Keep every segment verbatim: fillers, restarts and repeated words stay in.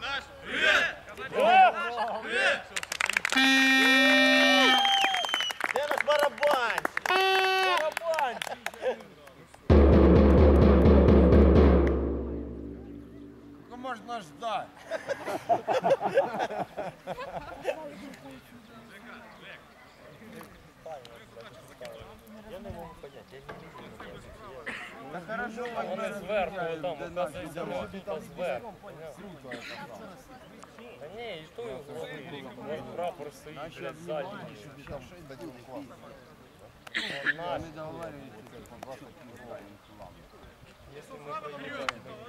Де наш барабанщик? Барабанщик! Ну можна ждать. Я не можу понять, я не вижу. Да хорошо, Вони зверху, там, оказується, ми тут зверху. Та ні, і що його зробити? Прапор стоїть, блядь, ззаді. Наш. Якщо ми проїдемо,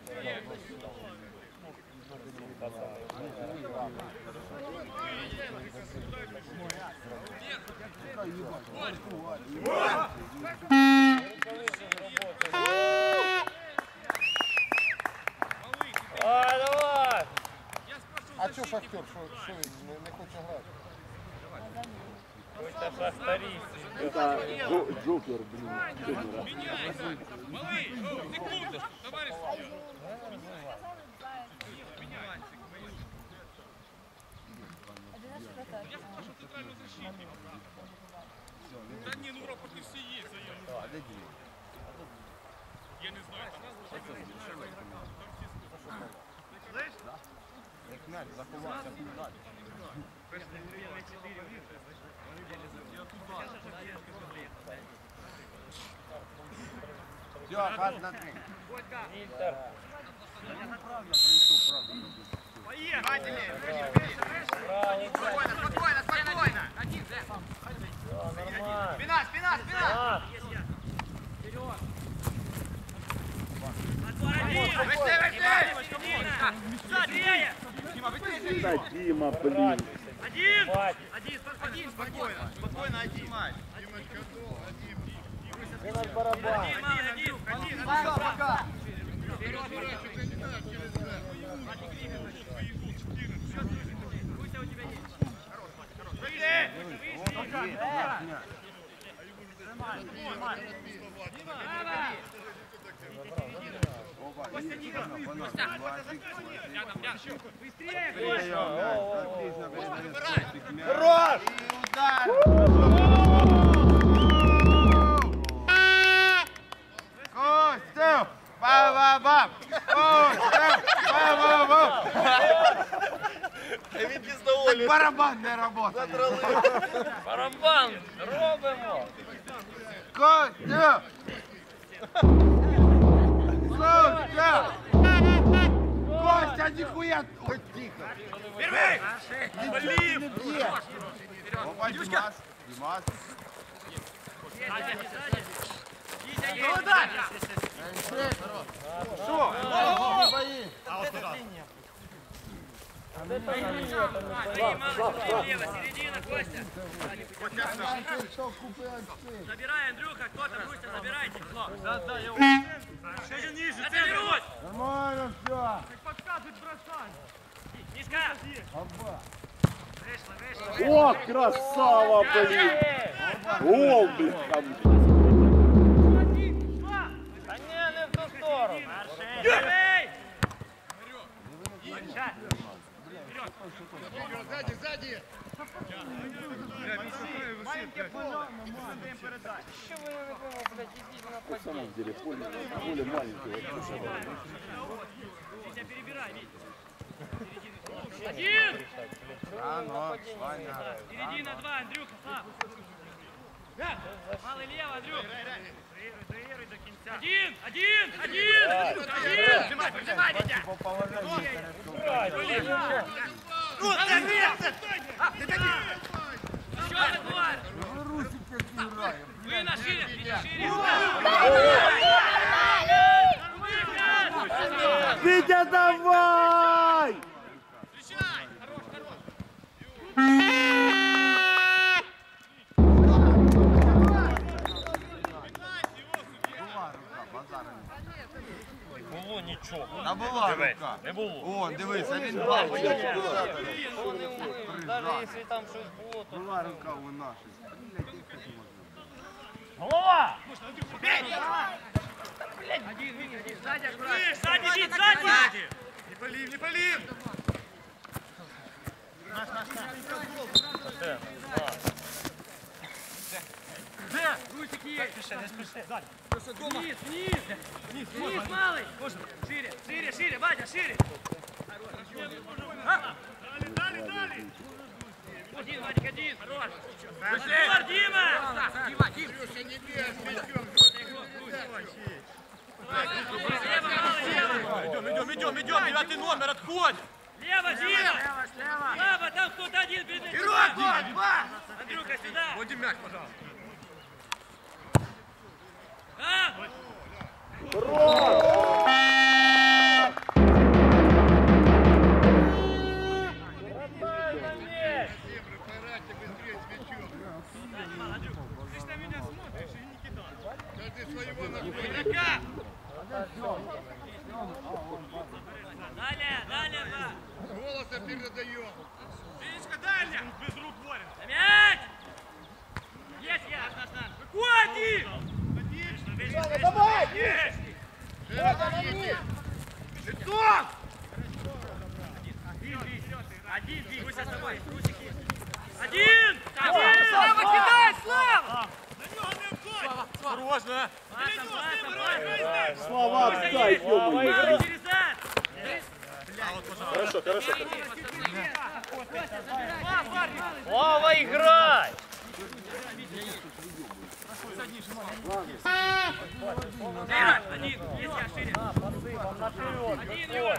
Давай, давай! А чого Шахтер? Що він не хоче грати? Ось це шахтарі. Джокер, блин. Малый, секундочку, товарищ. Я слышу центральную защиту. Да не, ну в рапорт не все есть. Я не знаю, там нас слышь? Як м'яч заховався далі. Все, хат на три. Вільтер. Правда прийшов, правда. Поехали! Спокойно, спокойно, спокойно! Один, Все, нормально. Спина, спина, спина! А, Вышли, вышли! Дима, быстрее! Да, Дима, блин. Один! бать. Один, один, спокойно! Спокойно, один! Це наш барабан. Один, один, один! Пока, пока! Пусть у тебя есть. Хорош, хорош. Выйди! Хорош! Удар! Костя! Ба-ба-ба! Костя! Ба-ба-ба! Він піздоволі. Барабан не работає. Барабан робимо. Костя! Костя! Костя, нихуя! Ой, тихо! Первый! Блин! Опа, Димас! Димас! Ну да! Что? Не боись! Лево, середина, Костя! Забирай, Андрюха, кто-то, Руся, забирайте. Да, да, я Еще ниже, заберусь! Нормально все! Подсказывать, бросай! Мишка! Оба! Вышло, вышло! О, красава, блин. Гол, блин, там. Та ні, не в ту сторону. Первый! Сзади, сзади! Що ви робимо, блядь, ідіть на На подій. самом деле, поле, поле маленькое. Витя, перебирай, Витя. Один! Рано, Ваня! Середина, два, Андрюха, сам. Малый лево, Андрюха. Доигрывай до конца. Один, один, один! Один! Прижимай, прижимай, Витя! По положению Ну, еще разговор! Русик как играет! Вы на шире, Витя, шире! Витя, давай! Встречай! Хорош, хорош! Була рука, базара не Було нічого. Та була Дивись, рука! не було. О, дивись, а він бачить. Що не було? Навіть якщо там щось було, то... Була рука у нашій. Голова! Сзади, Вить, сзади! Не полив, не полив! Де? Русик є. Спіши, не спіши. Вниз, вниз. Вниз, малий. Шире, шире, шире, Вадя, шире. Далі, далі, далі. Один, Вадик, один. Хорош. Хорош, Дима. Дима, Дим. Идем, идем, идем, идем, девятый номер, отходь! Лево, Дима. Слава, там кто-то один перед этим. Андрюха, сюда. Вводи мяч, пожалуйста. А? Ты ж на меня смотришь и не кидаешь. Игрока. Далее, далее, ба. Голоса передаем. Финишка дальня. Без рук борем. Мяч. Есть я. Выходи. Давай! Есть. Лицо! Один, один. Руся с тобой. Русики. Один. Один. Слава, кидай, Слава. Осторожно! Пасом, пасом, пасом. Слова отдай, Малый ё-моё. Тереза. Хорошо, хорошо. Слава, играй! Юра, один. Есть я, шире. Один, Юра.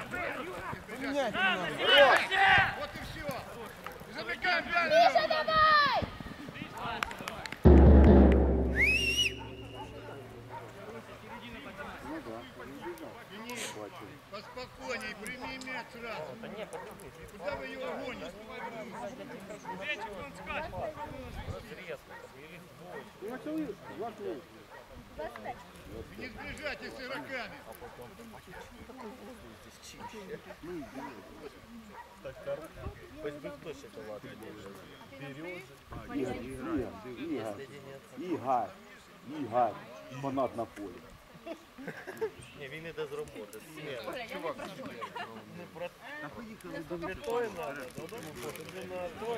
Вот и все. Замыкаем дальше. Миша, давай! Поспокойней, прими мяч сразу. Да не, подожди. Куда вы его гоните? Вечер, он скажет. Не сближайтесь с игроками. Хоть бы кто шоколад берет. Игорь, Игорь, фанат на полі. Ні, він іде з роботи. Сміло. Чувак, не про... Не той надо, додому тобі на той.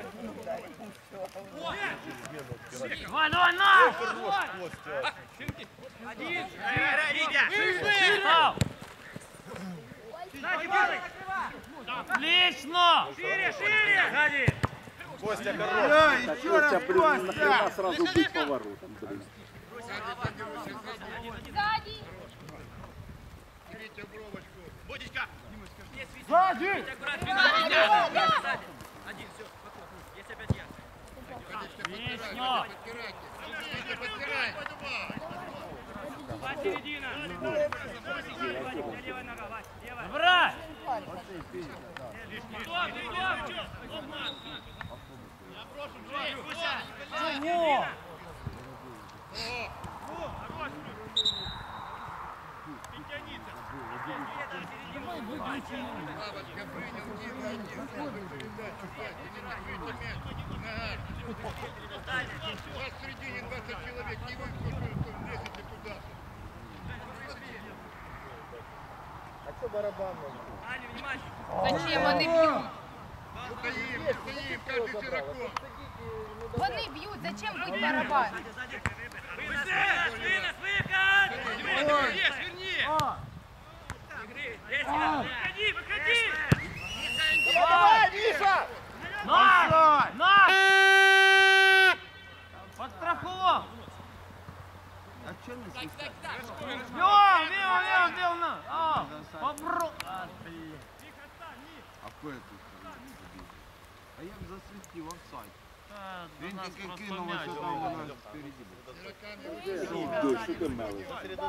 Давай, давай, на! Костя. Один. Витя. Сзади, малый. Отлично. Шире, шире. Сзади. Костя, хорош. Так Костя, блин, нахрена сразу бить поворотом, блин. Сзади! Берите бровочку. Бодичка. Сзади. Сзади. Один, все, спокойно. Есть опять я. Отлично. Витя, подтирай. Вась, середина. Левая нога, Вась. Левая. Забрать. Стоп, идем. Чего? Бабочка принял Дима один. Сразу передачу. Вась, не накрыйте мяч. Нога. У вас в середине двадцать человек. Не вы, кто влезете туда. А що барабан? Али, внимание. Зачем вони б'ють? Стоим, не стоим, каждый с игроком. Вони б'ють, зачем бить барабан? Вынос, вынос, выход! Есть, верни! Выходи, выходи! Давай, Миша! На! На! Подстраховал! Бьем, бьем, бьем, бьем! на! А, попро... А, блин. А як засвітив офсайд? А, до Він нас тільки просто кинув, мяч. ось там воно впереді було. Ідеш, що ти мелиш?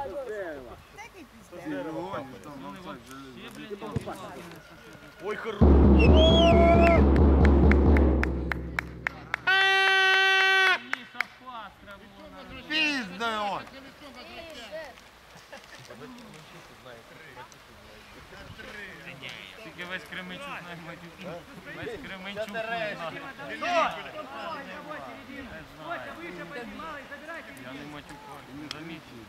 Ти не гониш, там офсайд Все, железний. блин, Ой, хорош. не совпад, работа. Пізда он! Тільки весь Кременчук на матюки. Весь Кременчук на Я не матюкаю, заміть.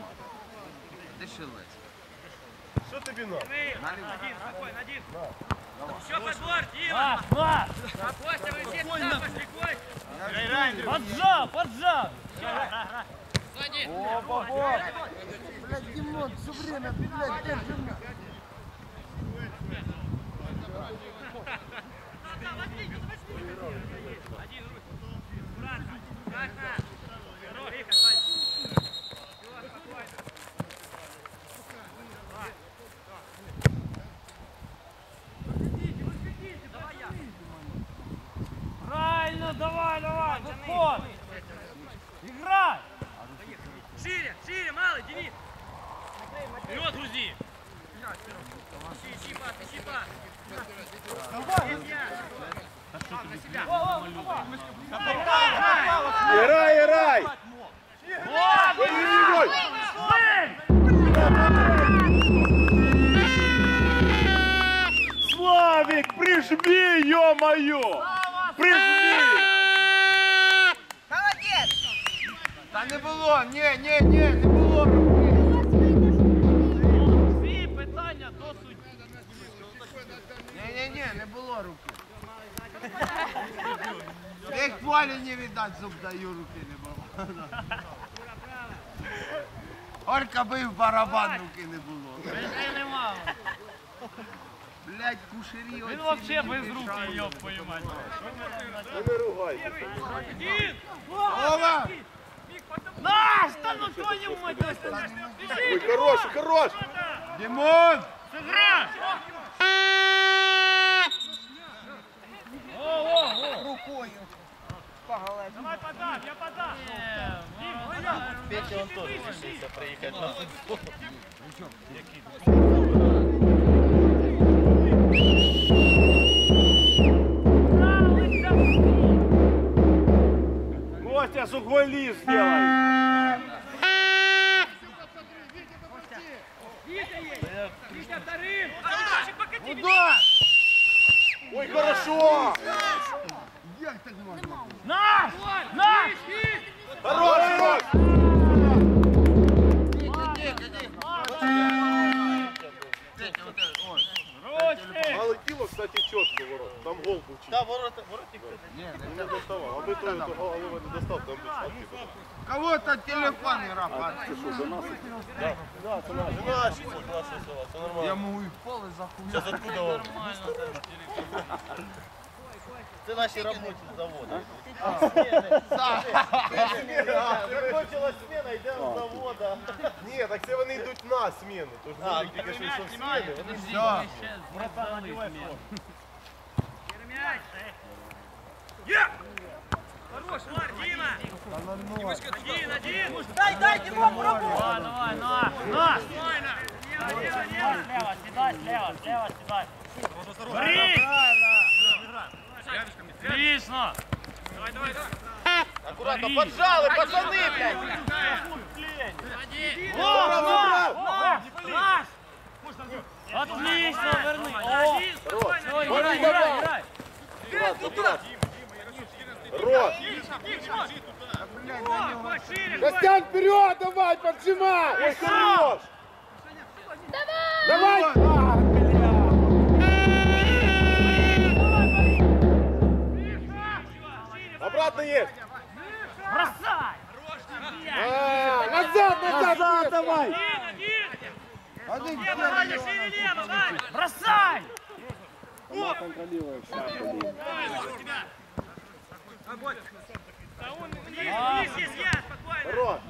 Де ще Лесь? Що тобі надо? Один, спокойно, один. Еще подбор, Дима. Маш, Маш! А Костя, вы все туда пошли, Костя. Поджал, поджал! Сзади. Опа, опа. Блядь, Димон, все время, блядь, держи меня. Один, Русь. Аккуратно, аккуратно. Здорово, Вика, Вань. Всё, спокойно. Давай. Выходите, выходите, давай я. Правильно, давай, давай, выход! Играй! Шире, шире, малый, Денис. Вперед, грузи. Ищи, ищи, пас, ищи, пас. Давай. На себя. Играй, играй! Славик, прижми, ё-моё! Прижми! Та не було, ні, ні, ні, не було руки. Всі питання до судді. Ні, ні, ні, не було руки. Як полі не віддать, зуб даю, руки не було. Олька бив барабан, руки не було. Бежи нема. Блядь, кушері оці. Він вообще мені без руки, мішають. ёб твою мать. Не ругайся. Один. Вова! Наш, та ну твою мать. Ой, хорош, хорош! Димон! Сыграй! О, о, о! Рукою. Давай подам, я подам. Петя, он тоже решился проехать на футбол. Костя, сухой лист сделай! Витя вторым. Покати, Удар! Ой, хорошо! Як так можна? Наш! Наш! Хорош, хорош! Ручки! А летело, кстати, четко ворот. Там гол был чуть. Да, ворота, воротник. Не доставал. А бы то это головы не достал, там бы шапки был. Кого-то телефон рапать. Да, это наш. Ну, наши, наши слова, все нормально. Я можу і в поле захуяти. Сейчас откуда он? Это наши рабочие завода. Закончилась смена, йдемо з завода. Ні, так це вони йдуть на зміну. Тож А, вони тільки що йшов зміни. Вони Все. Мяч. Я! Хорош, Марк, Дима. Один, один. Дай, дай, Дима, пробуй. Давай, давай, наш! Наш! Спокойно. Лево, лево, лево. Слева, седай, слева, слева, седай! Бри! Отлично! Давай, давай, давай. Аккуратно, поджали, пацаны, блядь! О, наш! Наш! Отлично, верни! О! Один, спокойно. Все, играй, играй, играй! аккуратно, аккуратно. Рот! О, пошире, Костян, вперед, давай, поджимай! Ой, хорош! Давай! Давай! А, бля! Обратно есть! Бросай! А, назад, назад! Назад давай! один, один. Один Лево, Ваня, шире лево, Ваня. Бросай! Она контролирует все. Да он, есть, есть, я, спокойно. Рот!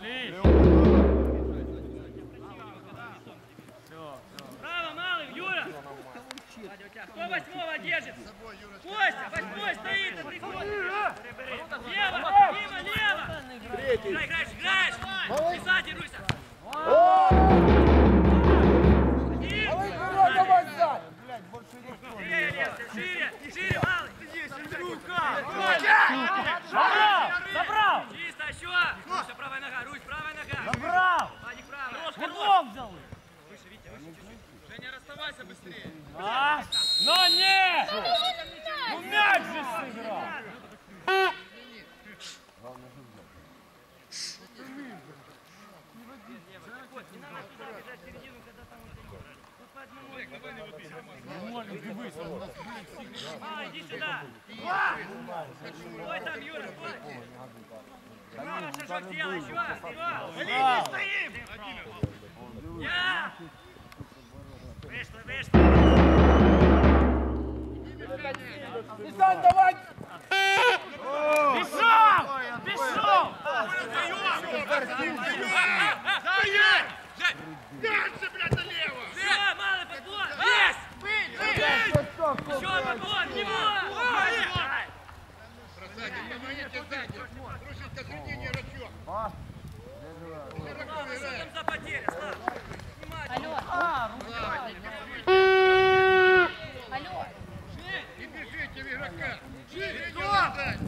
Право, малый, Юра. Кто восьмого держит? Костя, восьмой стоит на приходе. Лево, Дима, лево. Третий! Играешь, играешь, играешь. И сзади, Руся. давай сзади. Шире, лево, шире, шире, малый. Забрал! Забрал! Чисто, еще. Руся, правая нога, Русь, правая нога. Забрал! Вадик, правая. Кругом взял! Выше, Витя, выше, чуть-чуть. Женя, расставайся быстрее. А? Но нет! Ну мяч же сыграл! А, иди сюда. Стой там, Юра, стой. Юра, шажок делай, чувак, Иван. Блин, стоим. Я. Вышли, вышли. Бежать, давай! Бежал! Бежал! Дальше, блядь, налево! Все, малый подбор! Есть! Еще подбор! Него! Сзади, помогите сзади! Рушить ко середине рачок! Широко Что играй! там за потеря, Слав? Алло. Алло. Не бежите в игрока! Середину отдай!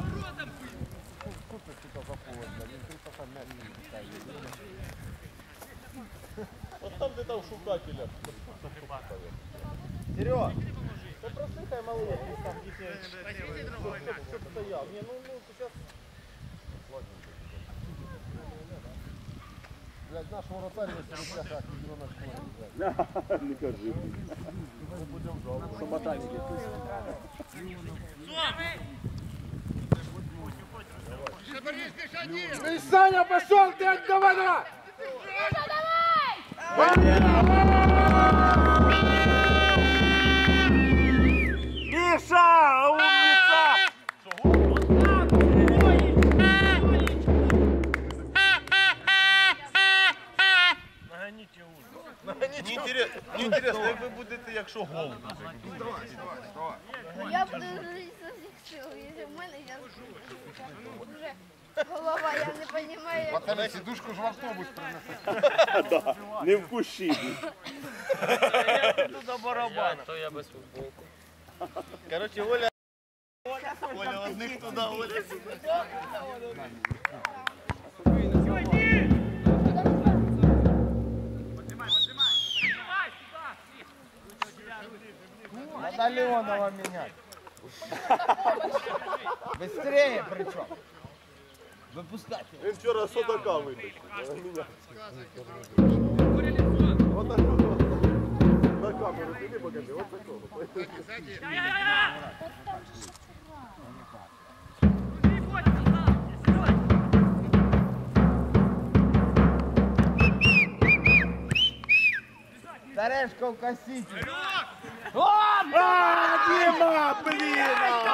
От там, де там шукателя. Серега, та просихай малий, якийсь там дійсно, щоб стояв. Ні, ну, ну, зараз... Блядь, наш воротарь на сорок как на школе. Не кажи. Що ботаніки. Борис, бежи! Саня, пошел, ты давай, давай! Миша, давай! Міша, умниця! Наганіть його. Мені інтересно, мені інтересно, як ви будете, якщо гол буде? Я буду жить со всех сил. Если в мене, я уже голова, я не понимаю. Пацаны, сидушку ж в автобус принесли. Да, не в кущі. Тут до барабана. То я без футболки. Короче, Оля... Оля одних туди, Оля сюди. Надо Леонова менять. Быстрее причем. Выпускать. Він вчора Судака витащив. От так на камеру піди покажи, от такого. Тарешков коситель. А, Діма, блін!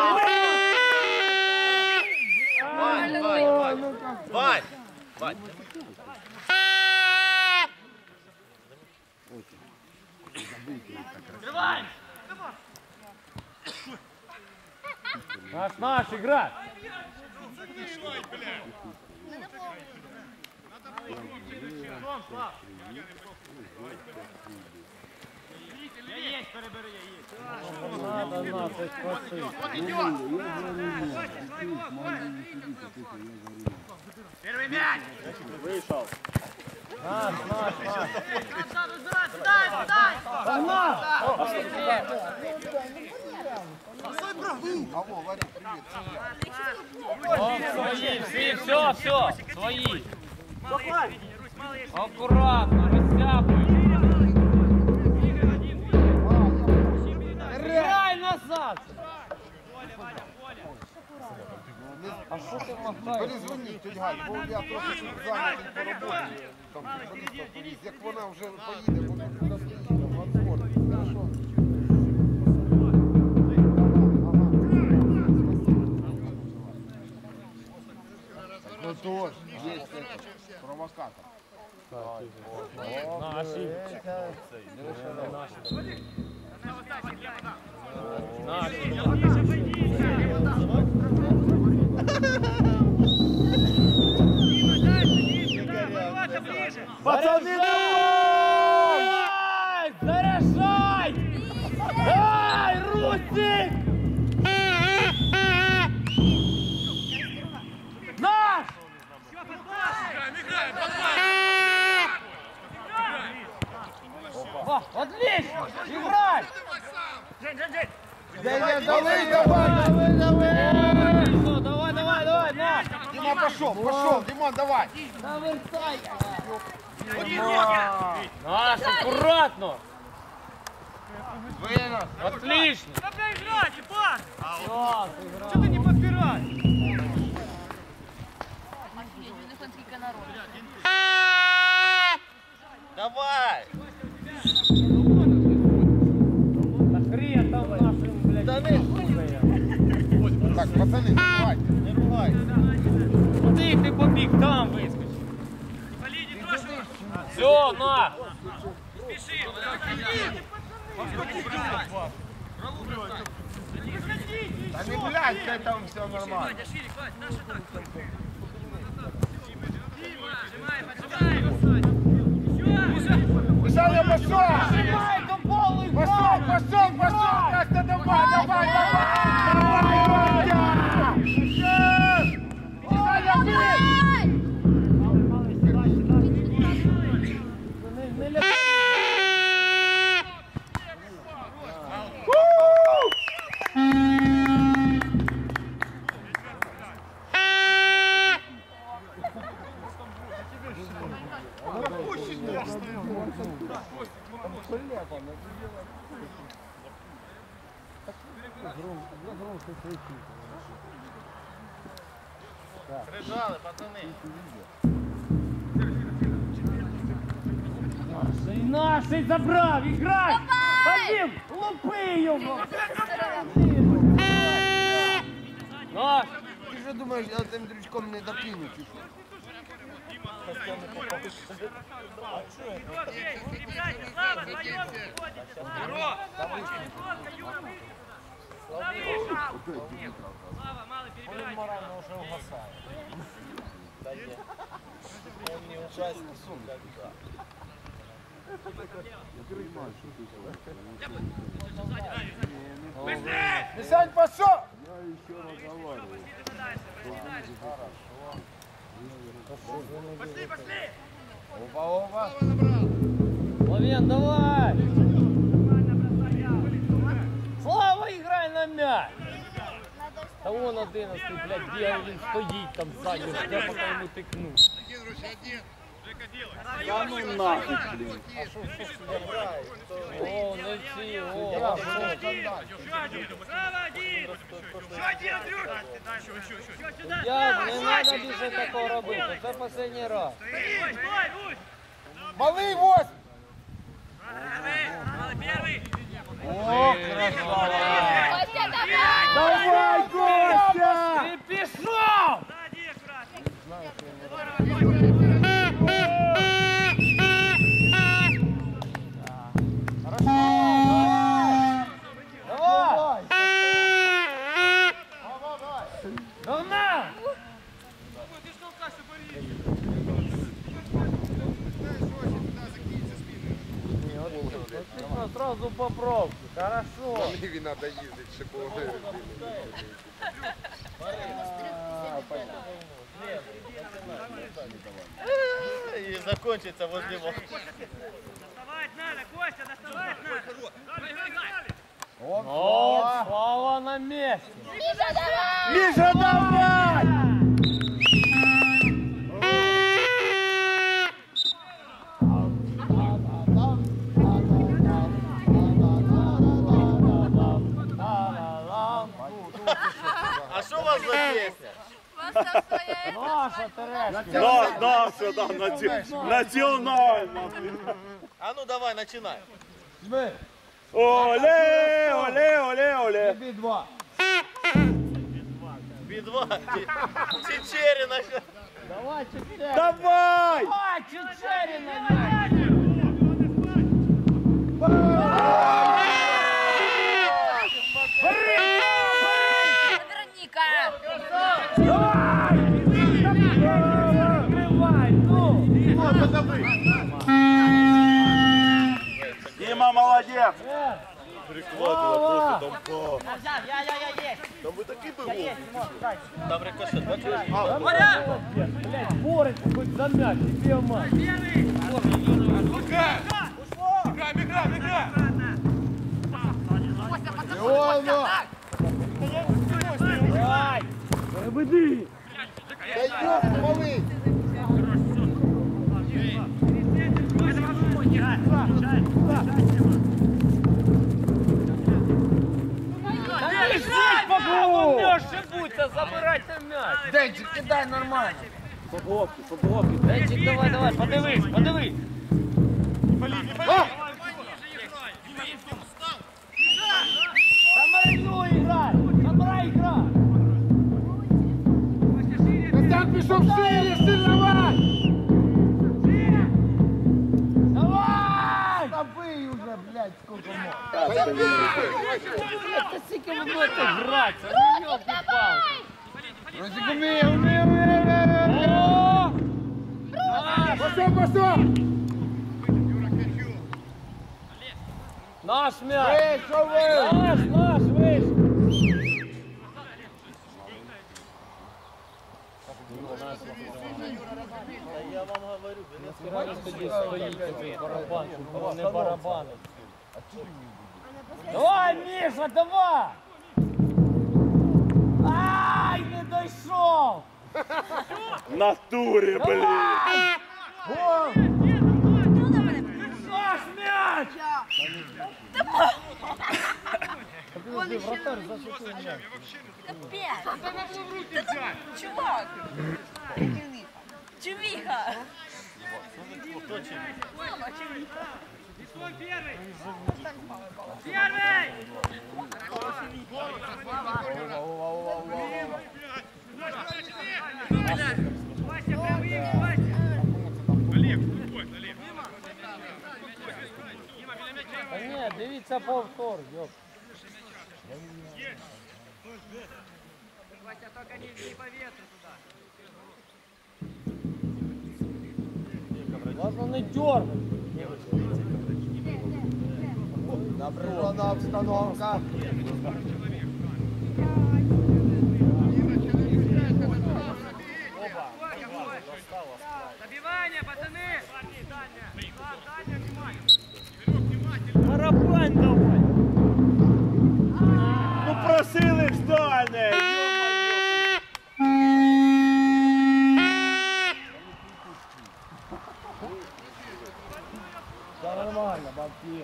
Вань, Вань, Вань. Вань! Вань! Давай! Наш, наш, игра! Я есть, перебери, я есть. Надо нас спасти. Первый мяч! Вийшов. Наш, наш, наш. Сюда, сюда! Алло, Варя, привет. О, свои, все, все, все, свои. Малый есть, видение, Русь, малый есть. Аккуратно, растяпай. Играй назад. А что ты махаешь? Перезвоніть, тетя Галь, бо я трохи зайнятий по роботі. Там футболіста повіз. Як вона вже поїде, вона куди поїде, в Антон. Хорошо. Ну тоже, есть это, провокатор. Наши. Наши. Пацани, Давай! Заряжай! Ай, Русик! Наш! О, отлично! Играй! Жень, Жень, Жень! Давай, давай, давай, давай, давай. Всё, давай, давай, давай, наш! Дима пошел, пошел, Димон, давай. Навертай! Один, Рокя! Наш, аккуратно! Вынос. Отлично. Давай играть, пас! Все, сыграл. Что ты не подбираешь? Офигеть, у них сколько народу. Давай! Да хрен там нашим, блядь, Да не. Так, пацаны, давайте. Не ругай. Куди ти побіг? Там вискочив. Вали, не трожь его! Все, на! Спеши! Да не блядь, хай там все нормально. Вадя, шире, хватит, наша так. Поджимай, поджимай! Мишаня, пошел! Нажимай до полу і Пошел, пошел, пошел! Настя, давай, давай, давай! Давай, Вадя! Мишаня, блин! Не ля... Прижали, пацани. Наший, наший забрав, іграй! Вадим, лупи його! Наш! Ти що думаєш, я цим дрючком не докину, чи що? Слава, вдвоем выходите! Слава! Слава, Юра, вы! Слава, мало перебирайте! Морально уже угасает. Да нет. Он не ужасный, сука. Мишань, пошел! Пошли, пошли! Опа, опа! Лавен, давай! Слава, играй на мяч! Та вон одинадцятий, блядь, бігає, він стоїть там ззаді, жде, поки йому тикнуть. Один, Руся, один. Да ну нахуй, блин. О, не ці, о, Еще один! Слава, один! Еще один, Андрюша! Еще сюда! я, не треба більше такого робити, це останній раз. Стой, стой, Русь! Малый восемь! Мало первый! О, красава! Костя, давай! Давай, Костя! Ти пішов! Сзади, аккуратно! Давай! Давай! Отлично, сразу по пробке, хорошо. На Ниві надо їздити, щоб було. И закончится возле вас. Доставать надо, Костя, доставать надо! Вот, Слава на месте. Миша, давай! Миша, давай! А что у вас за песня? Просто своя... Наша Терешка. Да, наша, да, наці- національна. А ну давай, начинай. Оле, оле, оле, оле. Тобі два. Би-два. Чечерина. Давай, Чечерина. Давай! Давай, Чечерина. Вероника! Открывай, ну. Дима, молодець. Слава. Я, я, я есть! Там ви такі були. Там рикошет, бачиш? Блядь, бореться хоть за мяч, и биомат. Играем, играем, играем! Костя, пацаны! Леона! Давай. Переведи. Дай ёб, малый! ошибуться, забирайте м'яч. Денчик, кидай нормально. Подробки, подробки. Денчик, давай, давай, подивись, подивись. Самарину играй, Самара играй. Костян пішов шире, сильновай. Давай! Забий уже, блядь, сколько мог. Это сколько вы будете играть? Ну, ёлки-палки. Росик, умей, умей, умей, умей. О! Пошел, пошел. Наш мяч! Вийшов, вийшов. Наш, наш, вийшов! Та я вам говорю, ви не Сьогодні тоді стоїть цей барабан, щоб було не барабани. Давай, Міша, давай! Ай, не дійшов! натурі, блін! Гол! Наш м'яч! Подожди, вратарь зашутив м'яч. Чувак! Чувиха! Мама, чувиха! Бегом первый! Первый! Вася, прям ими, Вася! Олег, стой, Олег. Та ні, дивіться повтор, йоп. Вася, только не, не по ветру туда. Главное не дергай. Напряжена обстановка. Добивание, пацаны! Дальня! Дальня, внимание! Барабань давай! Ну просили ж дальне! Все нормально, бабки.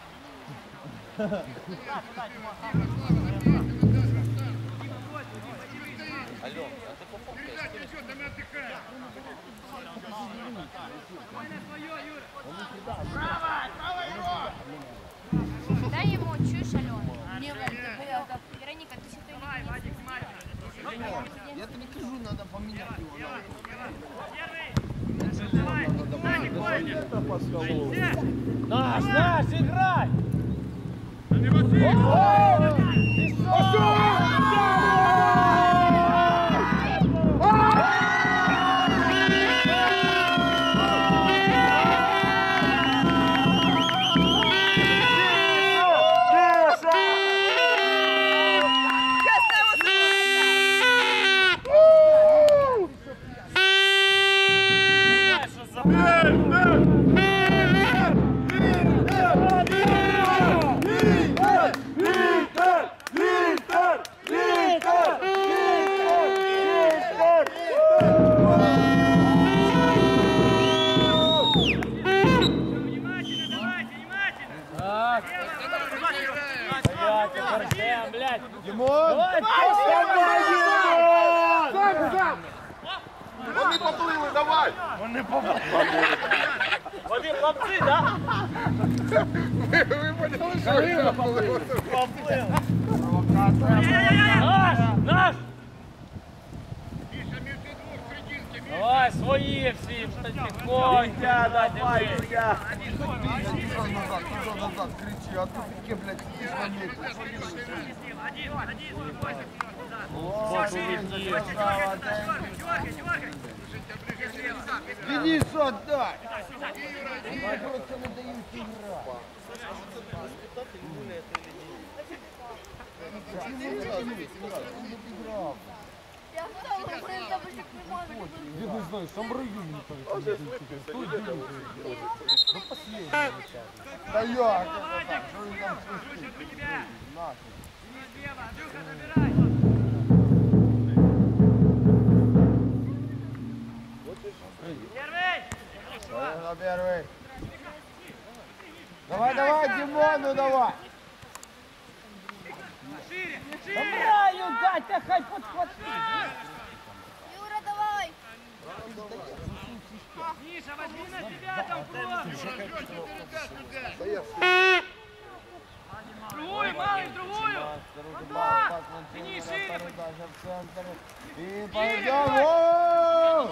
Передача идет, а мы отдыхаем. Дай ему, чуешь, Алена? Не, Вероника, ты сюда Давай, Вадик, внимательно! Я тебе скажу, надо поменять его. Давай! Сзади, Коля! Наш, наш, играй! Вони поплили, давай! Вони поплили! Вони хлопці, так? Ви поняли, що я поплив? Поплили! Наш, наш! Миша, между двух серединки. Давай, свої всі, тихонько. Вітя, давай, Вітя! Туда назад, туда назад, кричи, а тут таке, блядь, сидиш на місці. Один, один, Вася, Вот уведи. дергай, дергай! Денису отдай! Я просто не даю играть. Я встала, я допустим, не могу. Я не знаю, сам район не Вже слипився, їде там. Ну, последний начало. Да як это так? Що він там свистить? У тебя! Нахуй. Слева, Андрюха, забирай! Первый! Давай, первый. Давай, давай, Димону давай. Шире, шире! Забираю, дай, Дайте хай подхватить. Юра, давай! Миша, возьми на себя там кросс. Другую, малый, другую. Опа! Тяни шире. И пойдем! О!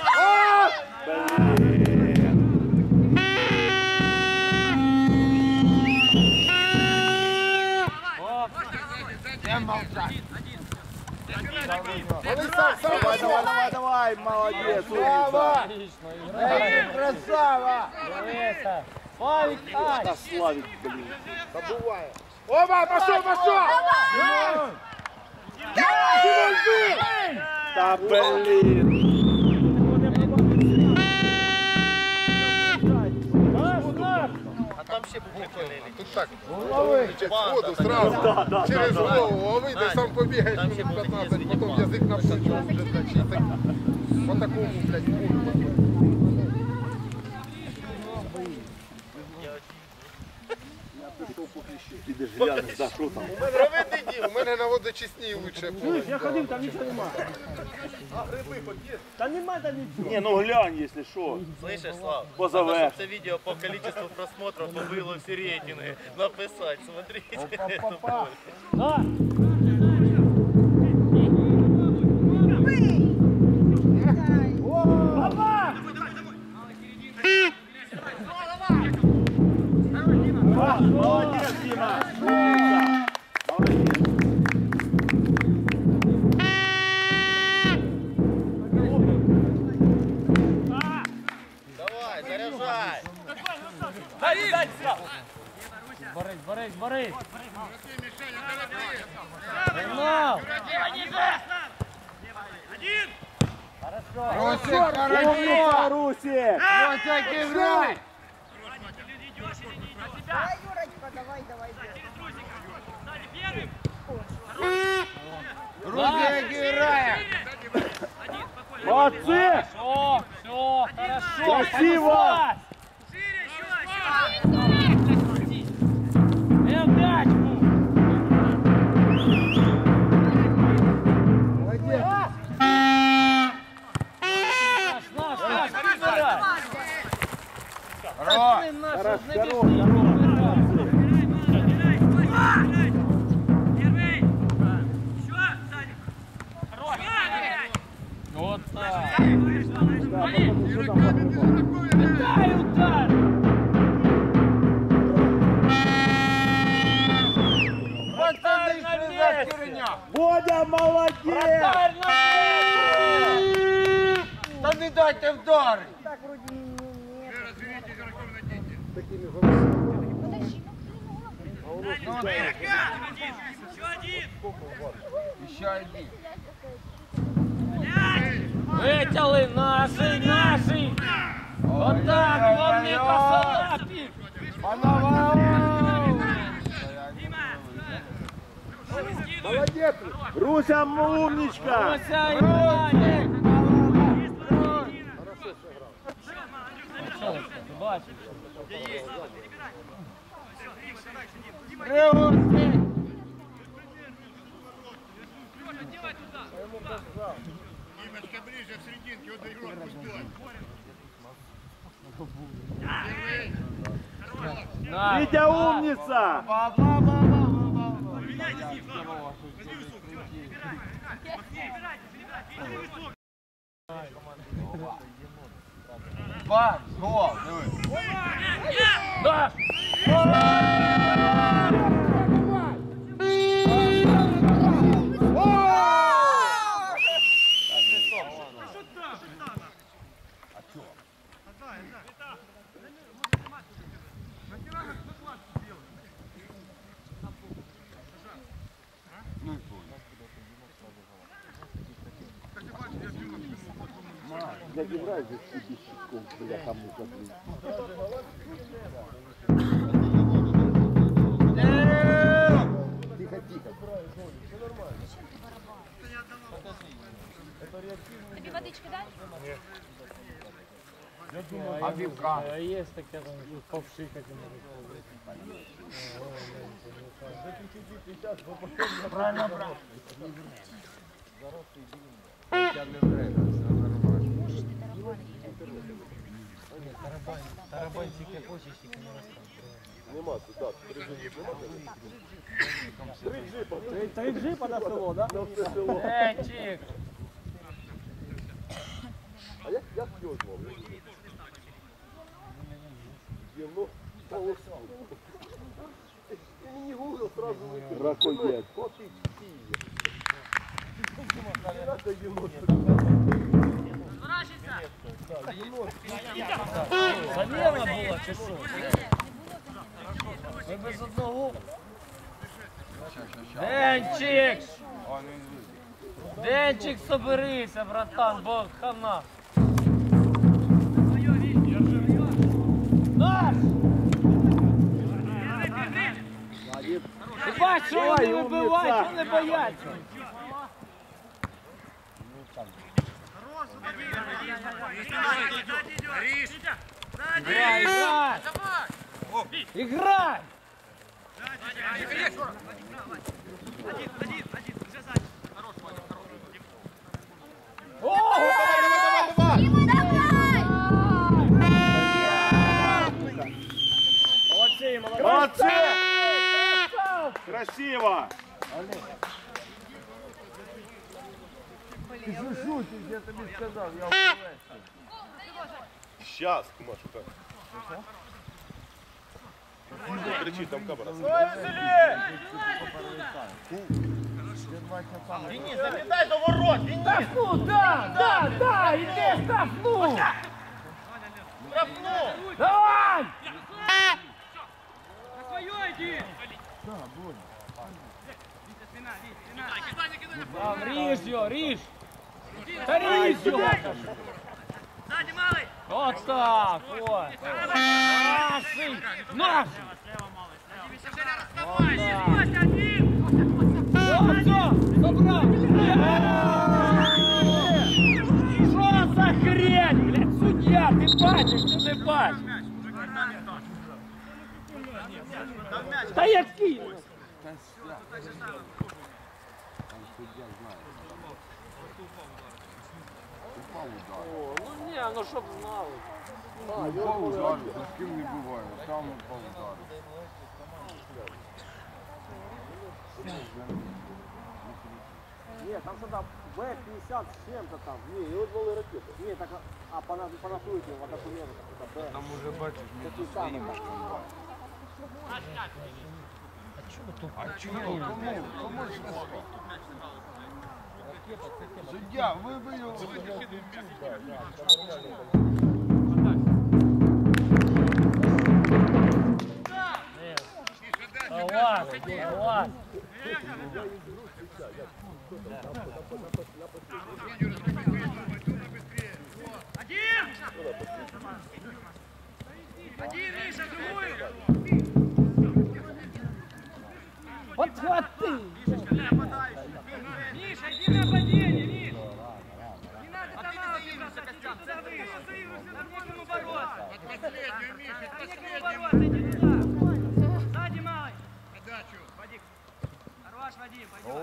Давай, давай, давай, давай, молодец, умница. Эй, Красава! Леса. Славик, ай. Да, Славик, блин. Забывай. Оба, пошел, пошел! Да, блин. А там ще був прикольний. Тут так, через воду сразу, через голову, а выйдешь, сам побегаешь Там ще минут був пятнадцать, такий потом язык на плечо уже, значит, так, по такому, блядь, пулю. Підеш глянеш, да, що там? У мене ровити дім, у мене на водочисні лучше було. Я ходив, там нічого немає. Та нема там нічого. Ні, ну глянь, якщо що. Слышиш, Слав? Позовеш. Надо, щоб це відео по количеству просмотрів побило всі рейтинги. Написати, смотрите. Опа-па-па. На. Папа! Молодець, Діма. Молодець. Давай, заряджай. Дай, дай, Слав. Борись, борись, борись. Погнал. Один. Хорошо. Русик, Умница, Русик. Русик, играй! Или идешь, или не идешь. Давай, Юрочка, давай, давай. Через трусика. Сзади первым. Русик, играй! Один, спокойно. Молодцы. Все, все, хорошо. Красиво. Понеслась. Шире, еще, еще. Э, мячку. Наш, наш, наш, выбирай. Хорош! Ты наш, Хорош, не хорош, беги. Первый. Еще, сзади. Хорош. Вот так. Вали. Дай удар. Вратарь на месте. Бодя, молодец. Вратарь на месте. Та не дайте вдарити! Так, вроде не, не, не. Разберите игроков на деньги. Такими голосами. Подожди, ну ты Один. Еще один. Ще один. Витягли наші, наші. Отак, вони косолапі. Молодець! Руся, умничка. Ося і Ваня. Ти бачиш? Димочка ближе, в серединке, вот игрок пустой. На. Витя, умница. Бак, гол, диви. Да. Я не нравится здесь щитков, бля, там не забыл. Тихо, тихо. Тебе водички дай? А вівка? А є таке там повшикати. Правильно, брат. Тягне время, все нормально. Тарабань тільки хочеш, тільки не розказує. Нема, так, три джипа. Три джипа. Три джипа на село, так? На все село. Денчик! А як, як його звав? Єно полоску. Ти мені гуглив, сразу викинув. Ракоєт. Коти Київ. Це єнот. Заміна була чи що? Ми без одного. Денчик! Денчик, соберися, братан, бо хана. Наш! Ти бачиш, що вони вибивають, вони бояться. Играй, играй! Играй! Один, один, один, уже сзади. Хорош, Ваня, хорош. О! Дима, давай! Молодцы, молодцы! Молодці! Красиво! Ти що шутиш, я тобі сказав, я впливаю. Щас, Машука. Кричи, там камера. Денис, залетай до ворот, Денис! Штрафну, да, да, да, иди штрафну! Штрафну! Давай! На свое иди! Там, ріж його, ріж! Та ріж його! Сзади, малый! Вот так, вот! Наши! Наши! Расставайся, Костя, один! Вот, все, забрал! Что за хрень, блядь, судья, ты бачишь, что ты бачишь? Да я скину! Ну не, ну чтоб знал. Упав удар, з ким не буває, сам упав удар. Нет, там что-то Б пятьдесят с чем-то там. Ні, його звали ракети. Нет, так, а по, на- по настройке вот документах это Б. Там уже бачиш, ми Такие самые. А чого? Кому? Кому ж не суддя, вибий його. Класс, класс. Один! Один, Миша, другую! Подхваты! Миша, иди на нападение, Миш! Не надо там бежаться, ты туда выйдешь, там некому бороться! Последнюю, Миша, Там некому последнюю. бороться, иди туда! Сзади, малый! Подачу. Вадик! Хорош, Вадим, пойдем!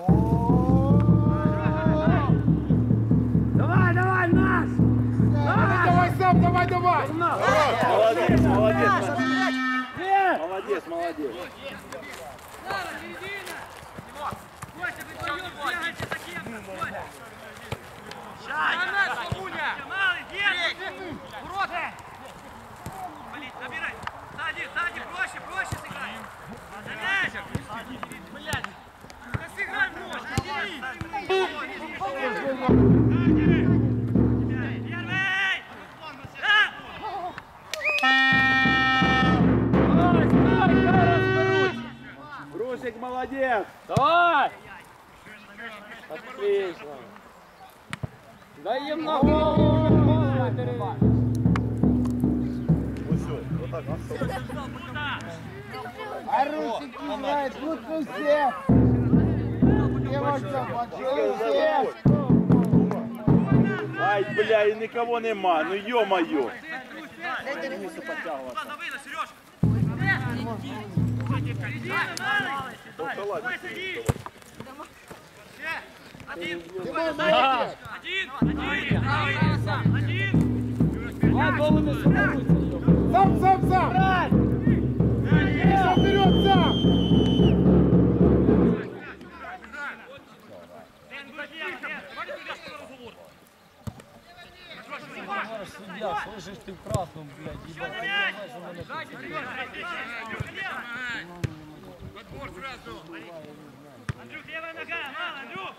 Давай, давай, наш! Давай сам, давай, давай! Молодець, молодець. Нет! Молодець, молодець. Слава, середина! Костя, вы вдвоем бегайте за кем-то, Коля! Сейчас! Славуня! Малый, держи! Урод! Блин, набирай! Сзади, сзади, проще, проще сыграй! За мяч! Блядь! Да сыграй можно, иди! Первый! Давай, стой, хай разберусь! Брусик, молодець. Давай! Отлично! Дай им на голову! Ось все, отак. А русики знают лучше всех! Девочка, почему всех? Ай, бля, і нікого нема, ну ё-моё. вниз подтягиваться. Ладно, выйди, Сережка. Иди, малый. Давай, садись. Один. Один. Один. Один. Ай, голову не соберуться, ёбаный. Сам, сам, сам! Брать! Пошел вперед, сам! Говоришь, судья, слышишь ты в красном, блядь, ебать, понимаешь, что надо Подбор сразу. Андрюх, левая нога, мало, Андрюх.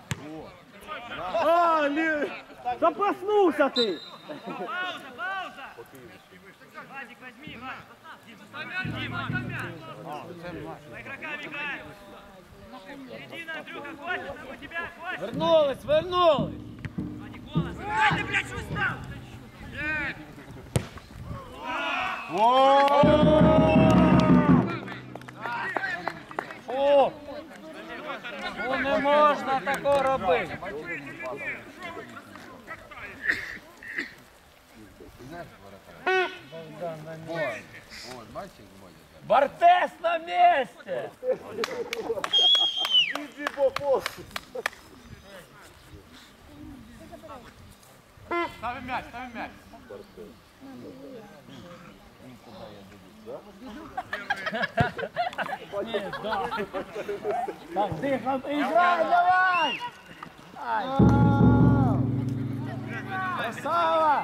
А, ли... Да проснулся ты! Пауза, пауза. Вадик, возьми, Вадик. Дима, по игрокам играем. Середина, Андрюха, хватит, там у тебя, хватит. Вернулась, вернулась! Вадик, голос. Ай, ты, блядь, что стал? О! Ну не можна такого робити! Бартес на месте! Иди по посту. Ставим мяч, ставим мяч. Нет, да. Так, дыхом, играй, давай! Ай. Красава!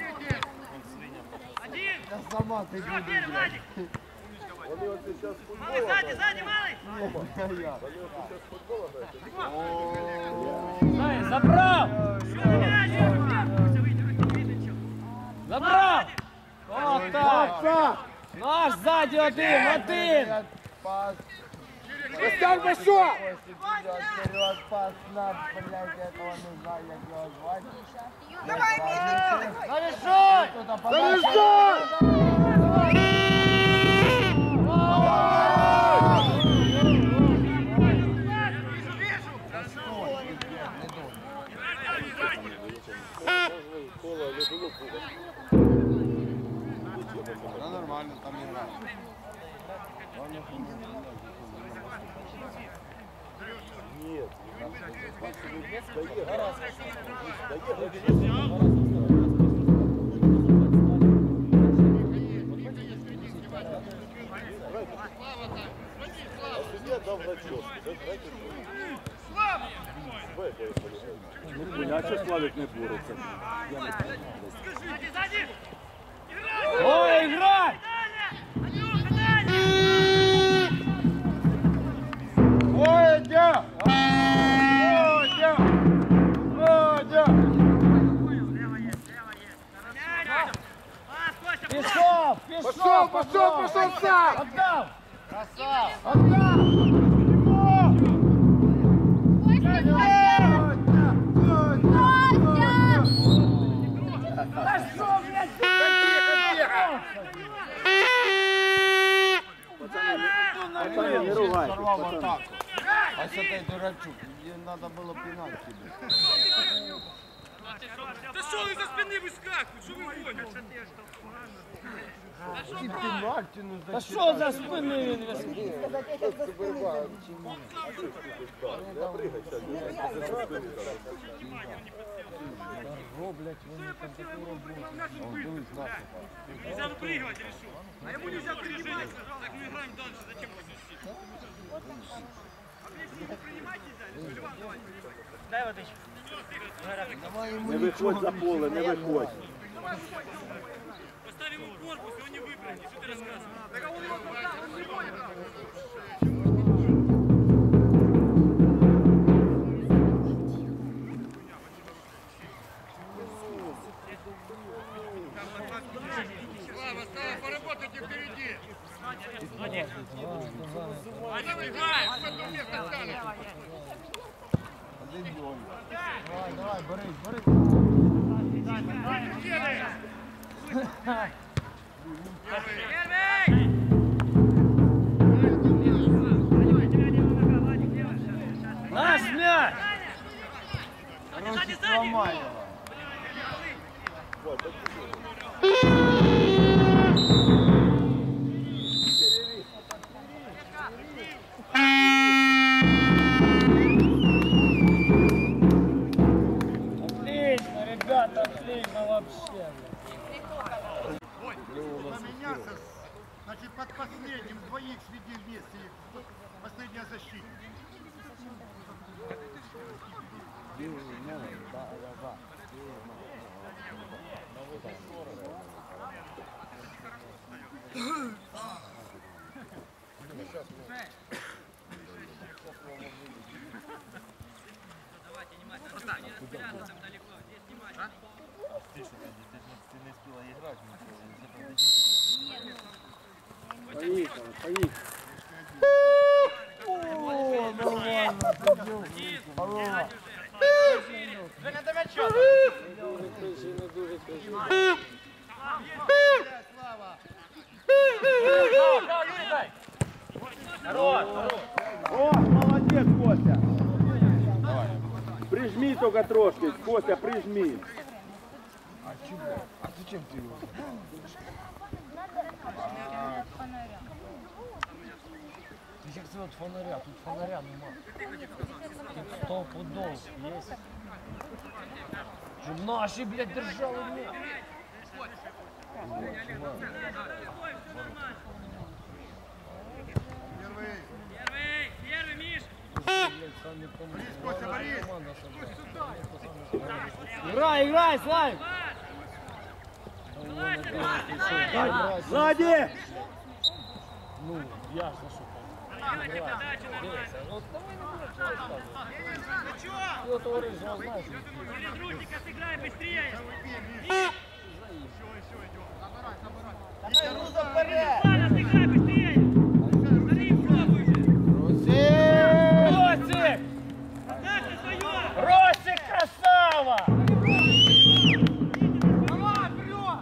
Один. Я сама ты Все, первый, Владик. Вони оце зараз Малый, сзади, сзади, малый. Дай, забрав! Все, мяч, все, выйди, руки, не видно ничего. Забрав! Вот так! Наш сзади один, один! Костян, пошел! Вперед, пас на, блядь, этого не знаю, як його звати. Давай, Миша! Заряжай! Заряжай! Да нормально, там играет. Нет. А судья дал зачет. А що Славик не бореться? Сзади, сзади. Ой, играй! Андрюха, дальше. Водя! Водя! Водя! Лево есть, лево есть. Мяч. Пас, Костя, Пішов, пішов! Пошел, пошел, пошел сам! Отдав! Красава! Отдам! Костя, Та що, блядь? Пацаны, не ругайтесь, Сорвал пацаны. атаку. А с этой дурачок, мне надо было пенальти. Да что вы за спины выскакиваете? Что вы гоните? Пенальти, ну Та що за спини він висить? Нельзя выпрыгивать или что? А ему нельзя опережение. Так мы играем дальше. Зачем вас защищать? дай водичку. Не виходь за поле, не виходь. Поставим ему корпус, и он не выпрыгнет. Что ты рассказываешь? Так а он его куда? Он в него играл. Слава, Слава, поработайте впереди. Вадик, Играй, в это место встанет. Давай, давай, борись, борись. Первый! Наш мяч! Сзади, сзади! Ломай его. вообще. Поменяться, значит, под последним двоих сведи вместе. Последняя защита. Поехали, поехали. О, нормально, пойдем. Здорово. Женя, до мяча. Дуже красиво, дуже красиво. Слава! Хорош, хорош. О, молодец, Костя. Прижми только трошки, Костя, прижми. А чего? А зачем ты его? Як це от фонаря? Тут фонаря нема. Тут сто пудов є. Щоб наші, блядь, держали м'яч. Первый! Первый, первый, Миш. Блядь, самі команди. Костя, Борис! Команда собрала. Играй, играй, Славик! Сзади! Ну, я ж за що кажу. Передача нормально. Ну, давай не будемо чого розказувати. Ти от говориш, що знаєш. Через рутика сыграй быстрее. Руза вперед! Ладно, сыграй быстрее. Смотри, пробуй же. Росик! Так, ты своё. Росик, красава! Давай, вперед.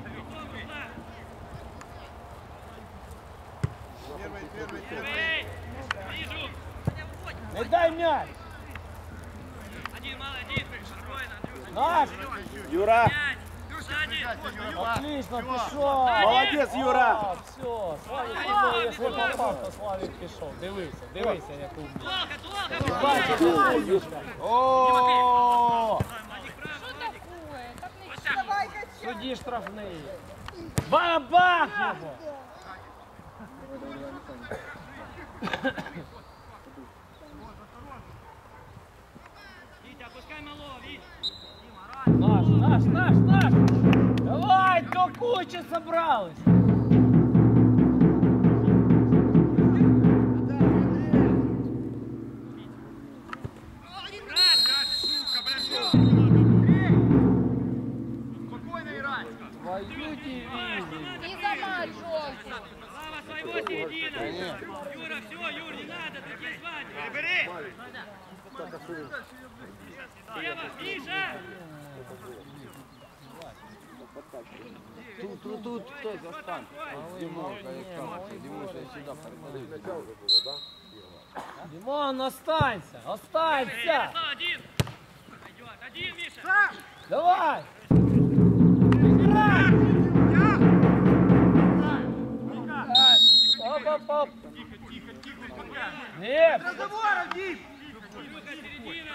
Первый, первый, первый! Первый. Вижу. Не дай мяч! Один, малый, один. Спокойно, Андрюша. Наш! Юра! Пять. Сзади. Отлично, пішов! Молодець, Юра! Все, Славик пішов, якщо попав, то Славик пішов. Дивися, дивися, як умний. Долго, долго. Бачиш, умничка. О! Судді штрафний. Бабах його! Витя, опускай малого, Витя. Наш, наш, наш, наш! Давай, до кучи собрались! Спокойно играй. Твою дивизию! І за матч жовтий. Слава своего середина. Юра, все, Юр, не надо, такие звания. Перебери. Слева, Миша. Тут, тут, тут хтось остань. Димонка, як кажуть, Димонка сюди передали. Димон, останься! Останься! Слава, один. Пойдет. Один, Миша. Давай! Играй! Оп, оп, оп! Нет! Илюха, середина.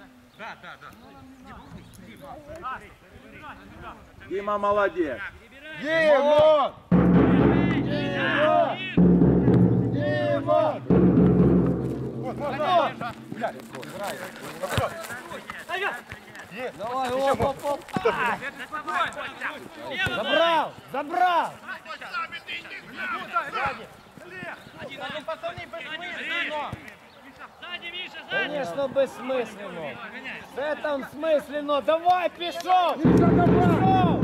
Дима молодец! Димон! Дима! Дима! Давай, оп, оп, оп! Забрал! Забрал! Сзади, Миша, сзади. Конечно, бессмысленно. Це там смысленно. Давай, пішов! Пішов!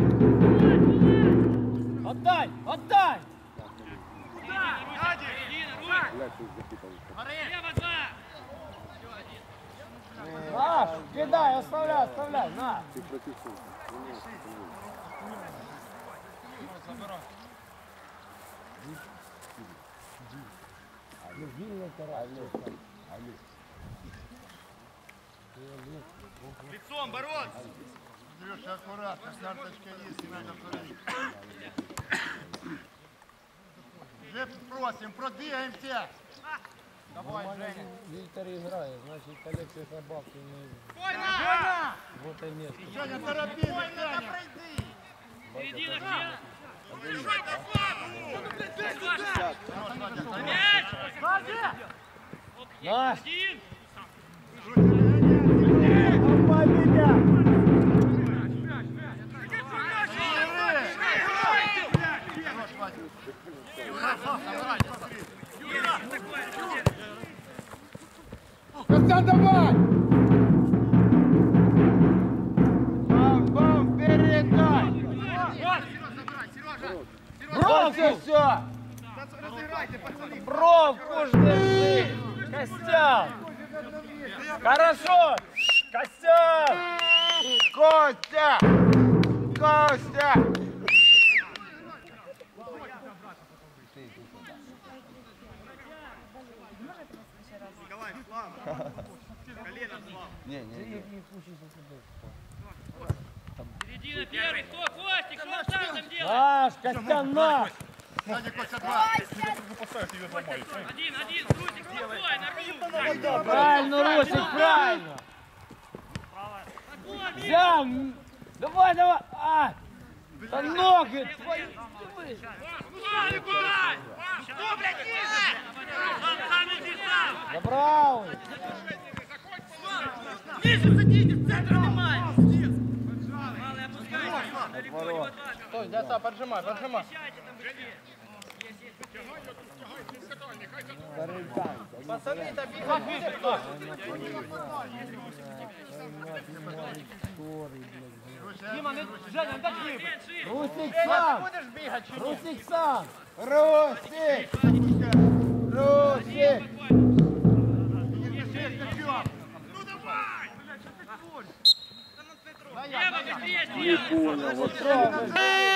Отдай! Отдай! Слева два. Наш! Кидай, оставляй, оставляй, на! Лицом бороться. Андрюша, аккуратно, карточка есть, и надо прыгать. Уже просим, продвигаемся. Давай, Женя. Віктор грає, значить Олексій Собак не... Спокойно! Вот и место. Женя, торопись, Женя. Середина все. Наш! Один. Давай меня! Костян, давай! Бам-бам, передай! Бровку! Все! Бровку жди! Костян! Хорошо! Костян! Костя! Костя! Николай, слава. Колено слава. Не, не, не. Середина первый. Кто? Костик, что он сам там делает? Наш! Костян наш! Сзади, Костя, два. Один, один. Русик, спокойно, Рус. Правильно, Русик, правильно! Взял! Давай, давай! А! Да ноги! Твои! Ай, бай! Что, блядь, ниже? Сам, сам иди, сам! Забрал! Ниже садитесь, в центр внимай! Малый, опускайся, далеко не вот так. Стой, да, поджимай, поджимай. Сядьте там быстрее. Пацаны, там бегать будет кто? Дима, Женя, отдохни. Русик Женя, сам! ты будешь бегать? чи ні? Русик сам! Русик! Русик! Лево, быстрее, сделай!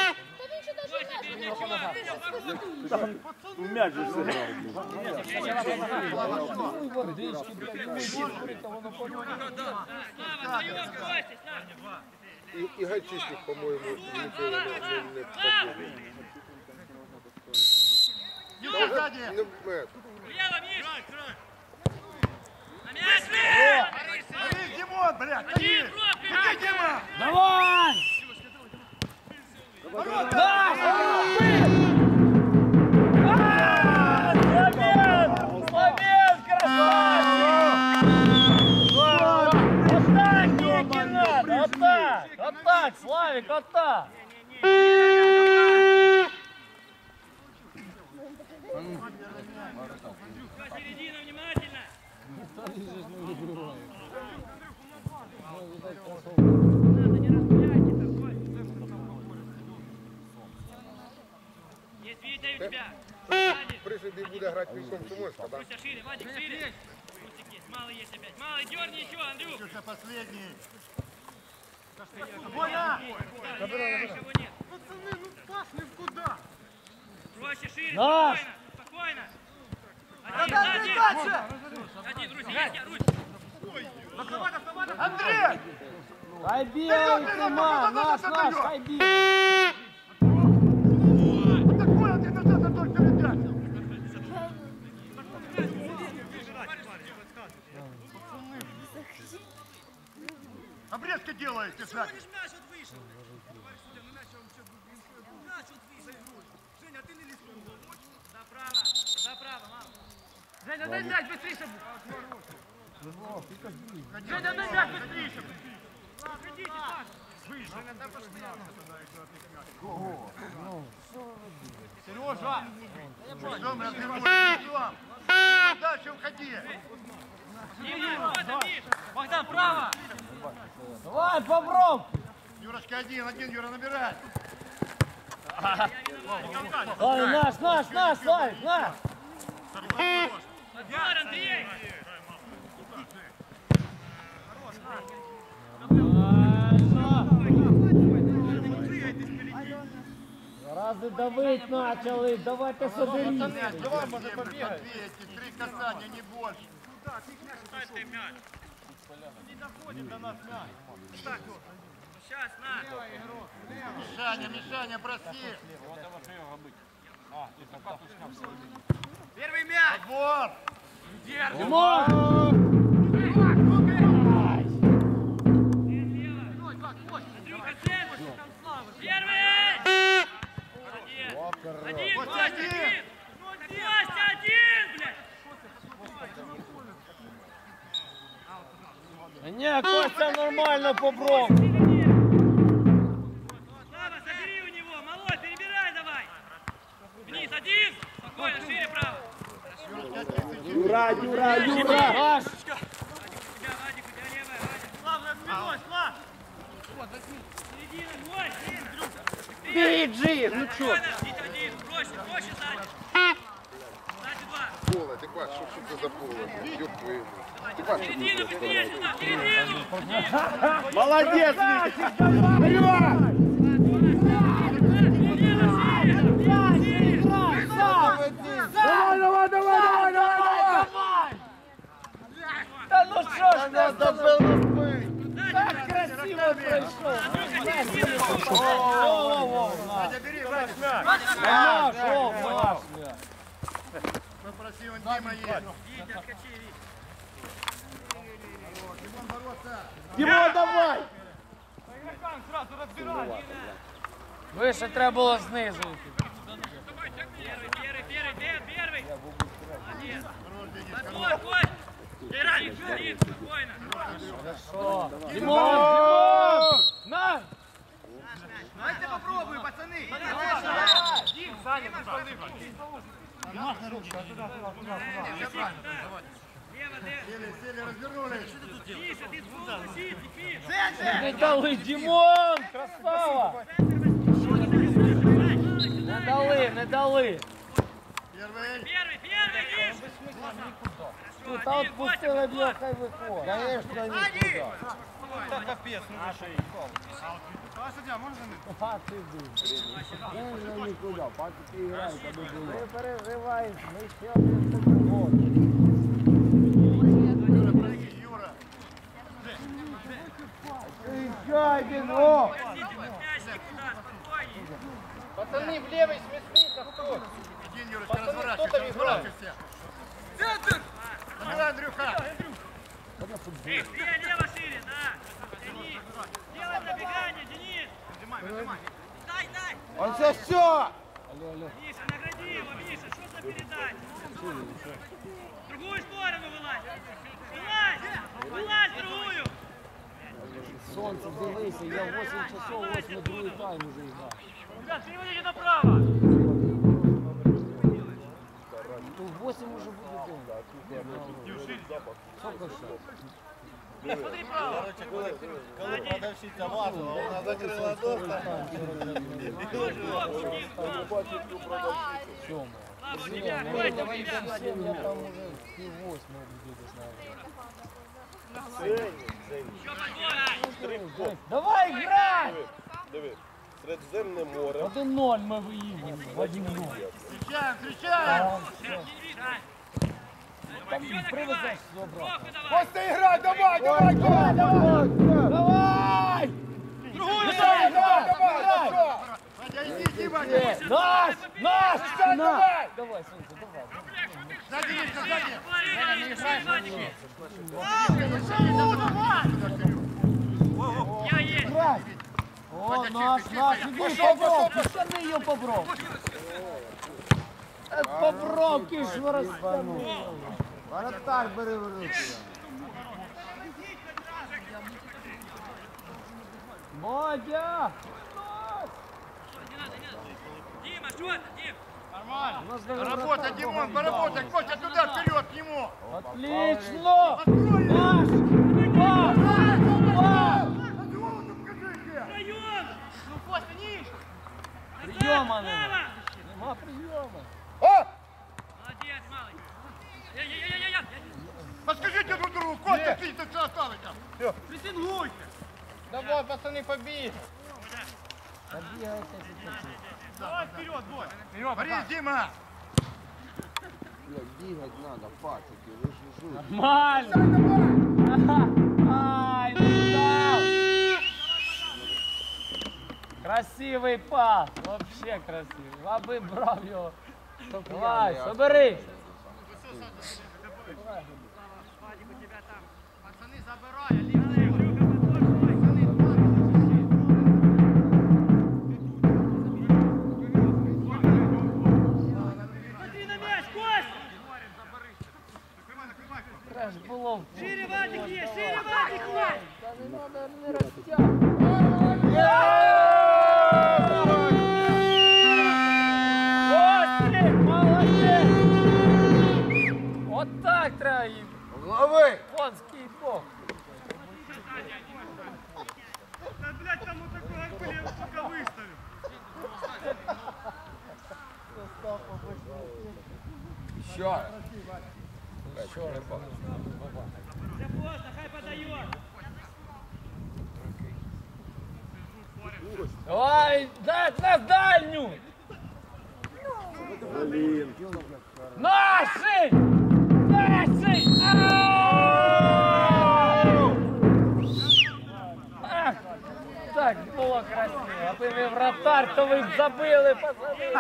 Мяч же сыграл. Водички, блядь, водички, воно подумає. Слава, даем, Костя, Слава! И, и гайчишник, по-моему, ничего не, не, не подходит. Юра, сзади. Не, это. Лево, Миш! На мяч, Миш! Борис, Димон, блядь, Один, иди. бровка, Иди, Дима. Давай! Да! А! Славен! Славен, красавчик! Вот так, Никина! Вот так! Вот так, Славик, вот так! Середина, внимательно! Надо, не распыляйте там, Кость. Есть Витя у тебя. Сзади. Пришли буде грати м'ячом Сумойська, да? Руся шире, Вадик шире. Русик есть, малый есть опять. Малый, дерни еще, Андрюх. Ксюша, последний. Больно! Есть, его нет. Пацаны, ну пошли в куда? Проще, шире, Наш! спокойно, спокойно. Один, один. Один, Руся, есть я, Русь. Андрей! Хай бегай, Тима! Наш, наш, хай бегай! Вот такой один назад, а только передача. Обрезки делаете, сзади. Мяч вот вышел. Товарищ судья, ну мяч он что, мяч вот вышел. Женя, а ты не листнул. Направо, направо, мама. Женя, дай мяч быстрее. Женя, дай мяч быстрее. Ходите, Саша. Сережа! Ждем, развернулись, ждем. Дима, дальше уходи. Дима, вот он, Миш. Богдан, право. Давай, Бобров! Юрочка, один, один, Юра, набирай. Славик, наш, наш, наш, Славик, наш! Отбор, Андрей. Рази давить почали, давайте соберіться. Давай, может, побегать. Три касания, не больше. Не доходит до нас мяч. Сейчас, на. Мишаня, Мишаня, проси. Первый мяч. Отбор. Димон! Лево, Не, Костя нормально по бровке. Слава, забери у него, малой, перебирай давай. Вниз, один. Спокойно, шире право. Юра, Юра, Юра. Маш. У тебя, Вадик, у тебя левая, Вадик. Слав, над спиной, Слав. Середина, мой, Бейджи, ну чё? спокойно, ждите один, проще, проще сзади. Сзади два. Поле, ти бачиш, що це за поле? Ёб твою. Ти бачиш, що Середину, це быстрее сюда, в середину. Молодец, Витя. Давай, давай, давай, давай, давай, давай! Да ну что ж нас добыл разбыть? Так красиво пришел! Во-во-во! Бери, Вадик. Наш, о, наш! Попроси, он Дима есть. Витя, откачи, Витя. Димон, бороться. Димон, давай! Сразу разбирай. Вище треба було знизу. Первый, первый, первый, Дэн, первый. Молодец. Подбор, Кость. Играй, играй, спокойно. Хорошо. Димон, Димон! На! Давайте попробуем, пацаны. Дим, Саня, Лево, Дэн. Сели, сели, развернулись. Миша, ты сфоткай, сиди, Миша. Не дали, Димон! Красава! Не дали, не дали. Первый. Первый, первый, Миш. Тут а отпустили, бля, хай виходить. Конечно, никуда. Так капец, ну наши. А, судья, можно? А ти дуй. Конечно, никуда. Поки ти граєш, аби було. Не переживай, ми ще один футбол. Юра, прыгай, Юра. Ще один, о! Простите, мяч никуда, спокойнее. Пацаны, в левый смешника кто? Иди, Юрочка, разворачивайся, разворачивайся. Центр! Забирай, Андрюха. Эй, ты лево шире, да. Тяни. Делай пробегание, Денис. Дай, дай. Он все, все! Миша, награди его, Миша, что за передача? В другую сторону вылазь. Вылазь, вылазь в другую. Сонце, дивися, я вісім часов, восьмий другий тайм уже грав. Ребят, переводите направо. Ну, в восемь уже буде день. Сколько ще? Смотри право. Коли продавщиця важила, вона закрила доста. Сьомо. Слава, у тебя, Ну, Костя, давай тебя. сім, я там уже пів восьмого буде десь, наверное. Еще подбор. Давай, играй! Диви, Середземне море. один ноль ми виїдемо. один нуль. Встречаем, встречаем. Там привезеш забрати. Костя, играй, давай, давай, давай, давай. Давай! Другую давай, давай, давай, давай. Вадя, иди, Дима, иди. Наш! Наш! Давай. Давай, Сонце, давай. Сзади, Мишка, сзади. Я есть. Играй! О, наш, наш, иди по бровке, штаны ее по бровке. Это по бровке ж розтягнув. Воротар бери в руки. Бодя! Дима, что это, Дим? Работай, Димон, поработай. Костя, туда, вперед, к нему. Отлично! Наш! Пас! Пас! Втроем! Ну, Костя, ниш! Приема нема. Нема приема. Молодец, малый. Я-я-я-я-я! Подскажите друг другу, Костя, ты что осталось там? Прессингуйте! Давай, пацаны, побег! Давай вперед, бой. Борис, Дима. Блядь, бігать надо, пацики, ви ж жуть. Нормально! Ай, ну дал! Красивый пас! Вообще красивый. Аби брав його. Давай, собери! Пацаны, забирай, Алина. Смотри на мяч, Кость! Треба ж було. Шире, Вадик, є, шире, Вадик, є! Та не треба не розтягувати. Острик, молодець! От так треба їм. Лови! Конський бог. Да, блядь, там вот такой акуль, я его только выставил. Що? Що ж? Все поздно, хай подает! Ой, дай на дальню! Наший! Наший! Ау! Ах, так було красиво, аби ви вратар, то ви б забили, пацани!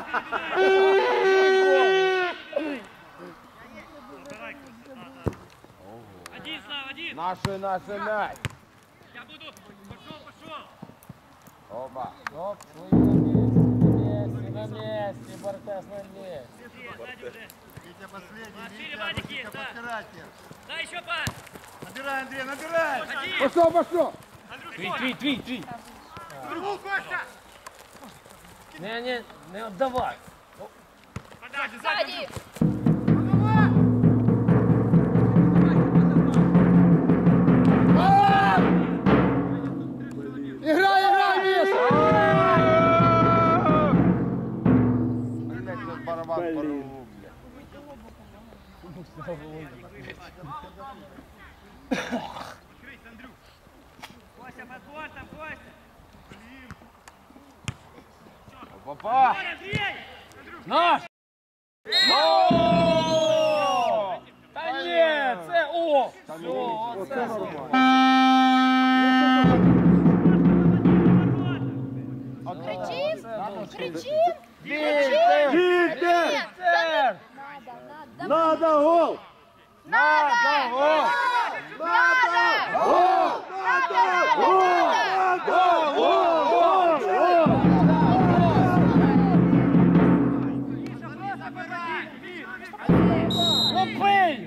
Один, Слава, один! Наши, наши мяч. Я буду... Пошел, пошел! Оба. Оп, свої на місці, на місці, Бартес на місці. Сзади уже. Витя последний, А, шире, Витя, Вадик Витя, есть, да. подбирайте. Дай еще пас! Набирай, Андрей, набирай! Один! Пошел, пошел. Твій, твій, твій, твій. Другу, Костя! Не, не, не віддавай. Подальше, сзади! Сзади. Играй, играй, Миша. Блять, этот барабан порву, бля. Крыть, Андрюх! Костя, под бортом, Костя! Папа! Вон, Андрей! Наш! Та ні, це о! Все, оце Кричим? Кричим? Вітер! Вітер! Вітер! Надо, надо. Надо гол! Надо! Гол! Надо! Гол! Надо! Ну бий!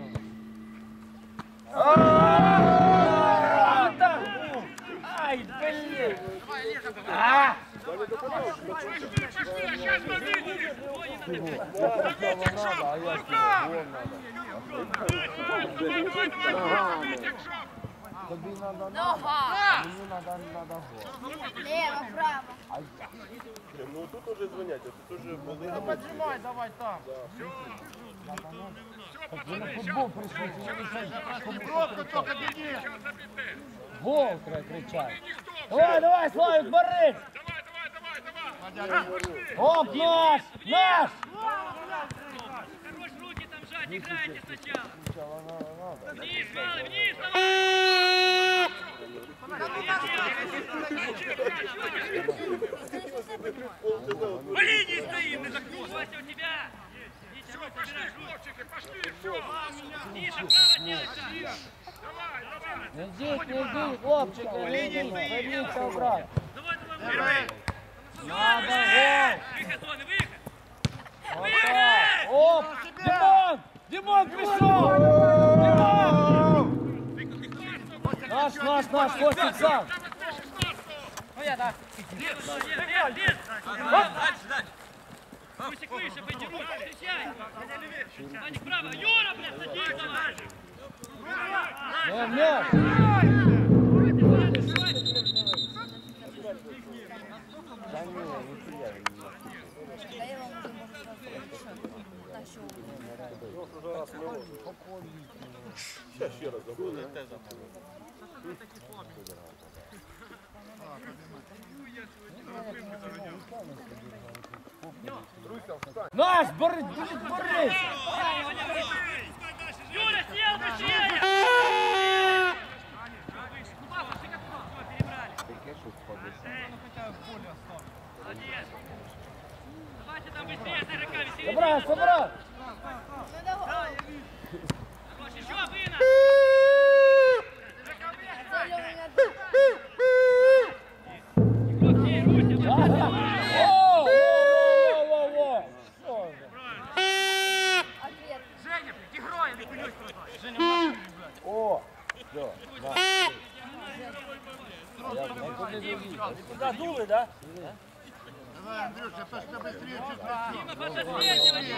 Ай, блін! А! Нога! Мені надо, надо гол. Лево, право. Ну тут уже звонять, а тут уже були. Поджимай, давай там. Ви на футбол прийшли, чи не Пробка только беги! гол треба кричати. Давай, давай, Славик, борись! Оп, наш! Наш! Хорош руки там жать, играйте сначала! Сначала надо, надо. Вниз, Малый, вниз, давай! По линии стоим, не закрой! Костя, у тебя! Витя, вот, собирай, Хлопчики, пошли, все! Ниже, право делай, Давай, давай! Не йдіть, не йдіть, хлопчики, не йдіть, верніться обратно. давай, давай, давай! Надо гол! Выход, зоны, выход! Отак. Оп! Димон! Димон прийшов! Димон! Наш, наш, наш, Костик сам! Ну я, да. Нет, нет, нет! Дальше, дальше! Пусик выше, подерут, встречай! Ваник, право! Юра, блядь, садись, давай! Не, не! Да не, не теряй. Да я вам уже могу сразу Ще ще раз забули. Наш, борись, борись! Юра, сел быстрее! Куда пошли, как все, перебрали. Молодец. Давайте там быстрее, с игроками, середину. Собрал, собрал! Надо гол. Хорош, еще вынос. Цель у меня тут. Игроки, Руся, Ага! О, о, о, о, о! Что же? Ответ. Женя, игрой, не кулюсь просто. Женя, Все, на. Я куди дивлюсь. Куда дули, да? Давай, Андрюша, то что быстрее чуть Дима, подоспейте, Дима!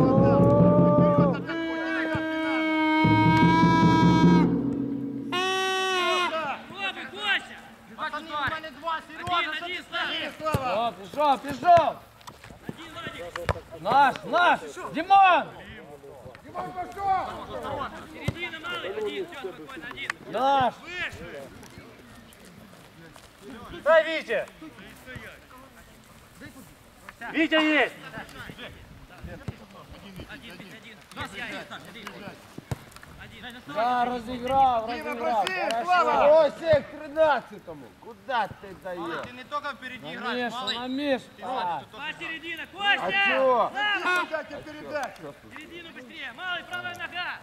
Пробуй, Костя! Один, один, Слава! О, пішов, пішов! Наш, наш! Димон! Середина, малый, один, все, спокойно, один! Наш! Дай, Витя! Витя есть! Один, один, один! Да, розіграв, розіграв. Хорошо. Ось як тринадцятому. Куда ти даєш? Ты не только впереди На играешь, Мишу, малый. на Мишу! А, Два середина, А Костя! чого? Слава! Дайте передачу. Середину быстрее, малый, правая нога!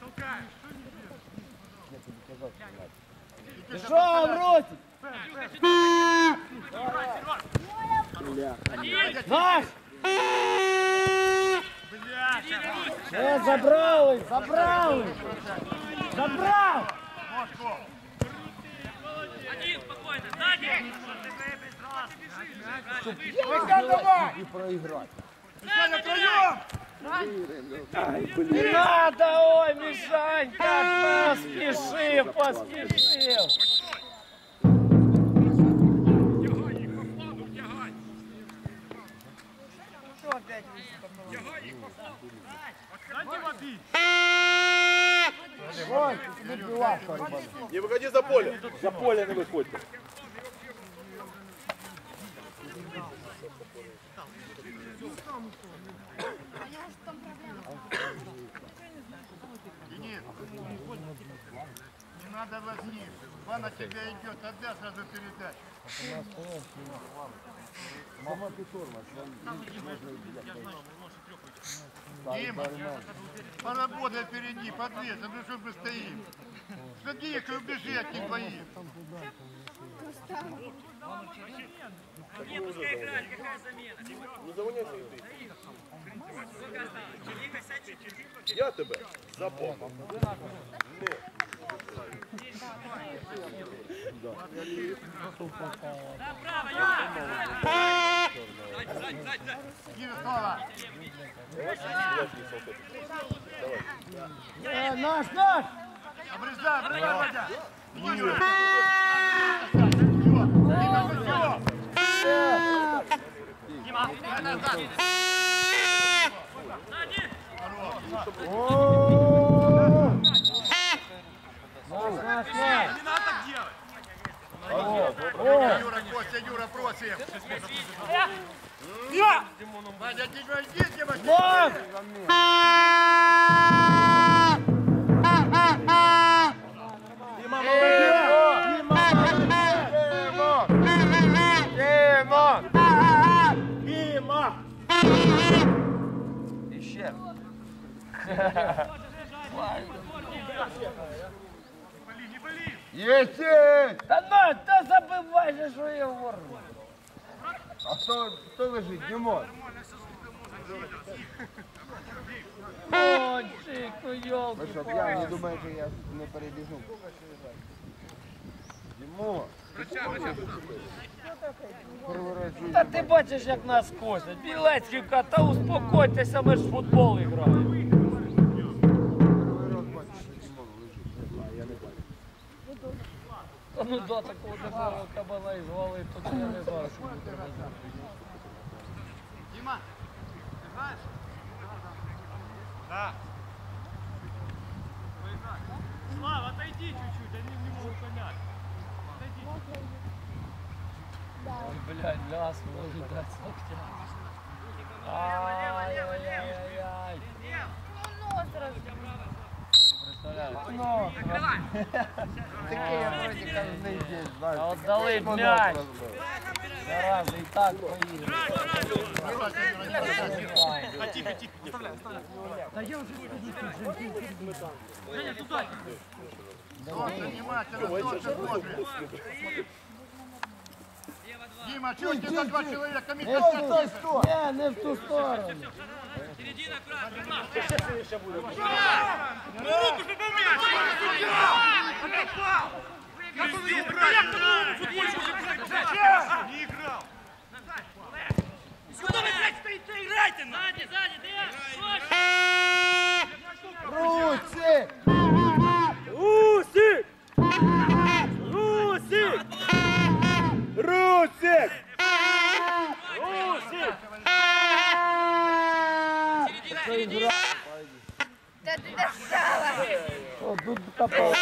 пішов, Ротик! Один! Наш! Середина, Русь! Е, забрали, забрали! Забрав! Один, спокойно, сзади! І проіграти. Сзади, набирай! Не надо, ой, Мишанька, поспешил, поспешил. Ой, не пила, Карбан. Не выходи за поле. За поле не виходьте. Денис, не надо возни. Два на тебя идет, отдай сразу передачу. Мама ти тормоз, можна Дима, поработай впереди, под весом, ну что мы стоим. Сходи, их и убежи от них двоих. Не, пускай играет, какая замена? Не завоняйся ты. Сколько осталось? Тихо, сядь чуть-чуть. Я тебе запомнив. Да, право, Юра! Сзади, сзади, сзади, сзади! Дима, Слава. Э, наш, наш! Обрезай, обрезай, Вадя. Иди, Юра. Дима, все. Дима! Сзади! Наш, наш, наш! Не надо так делать. Юра, Костя, Юра, просим. Вадя, Дима, иди, Дима. Наш! Дима, Дима! Дима! Іще. Єсть! Та ну, та забивай же, що я говорю. А хто, хто лежить? Дімон? О, чик, ну Ви ёлки що, п'яні думаєте, я не перебіжу? Дімон! Та ти бачиш, як нас косять. Білецьківка, та успокойтеся, ми ж в футбол граємо. Та ну да, такого такого кабана і звали, тут я не знаю, що буде робити. Дима, ты знаешь? Да. Слава, отойди чуть-чуть, они не могут понять. Ой, блядь, ляс может дать с локтя. Ай-яй-яй-яй. Представляю. Ну, таке я вроді кожен день, знаєш. А отдали м'яч. Зараза, і так поїде. Тихо, тихо, оставляй, оставляй. Женя, туда! Тоже внимательно, тоже смотрит. Дима, чего тебе два человека? Не в ту сторону. Не, не в ту сторону. Середина, аккуратно! Ну руку, чтобы мяч! фау! Как он ее Как в футболе уже не играл. Сюда вы играйте, стоите, играйте! Сзади, сзади, ты! Русик! Русик! Русик! Русик! Середина, середина! Да ты достала! О, тут попал.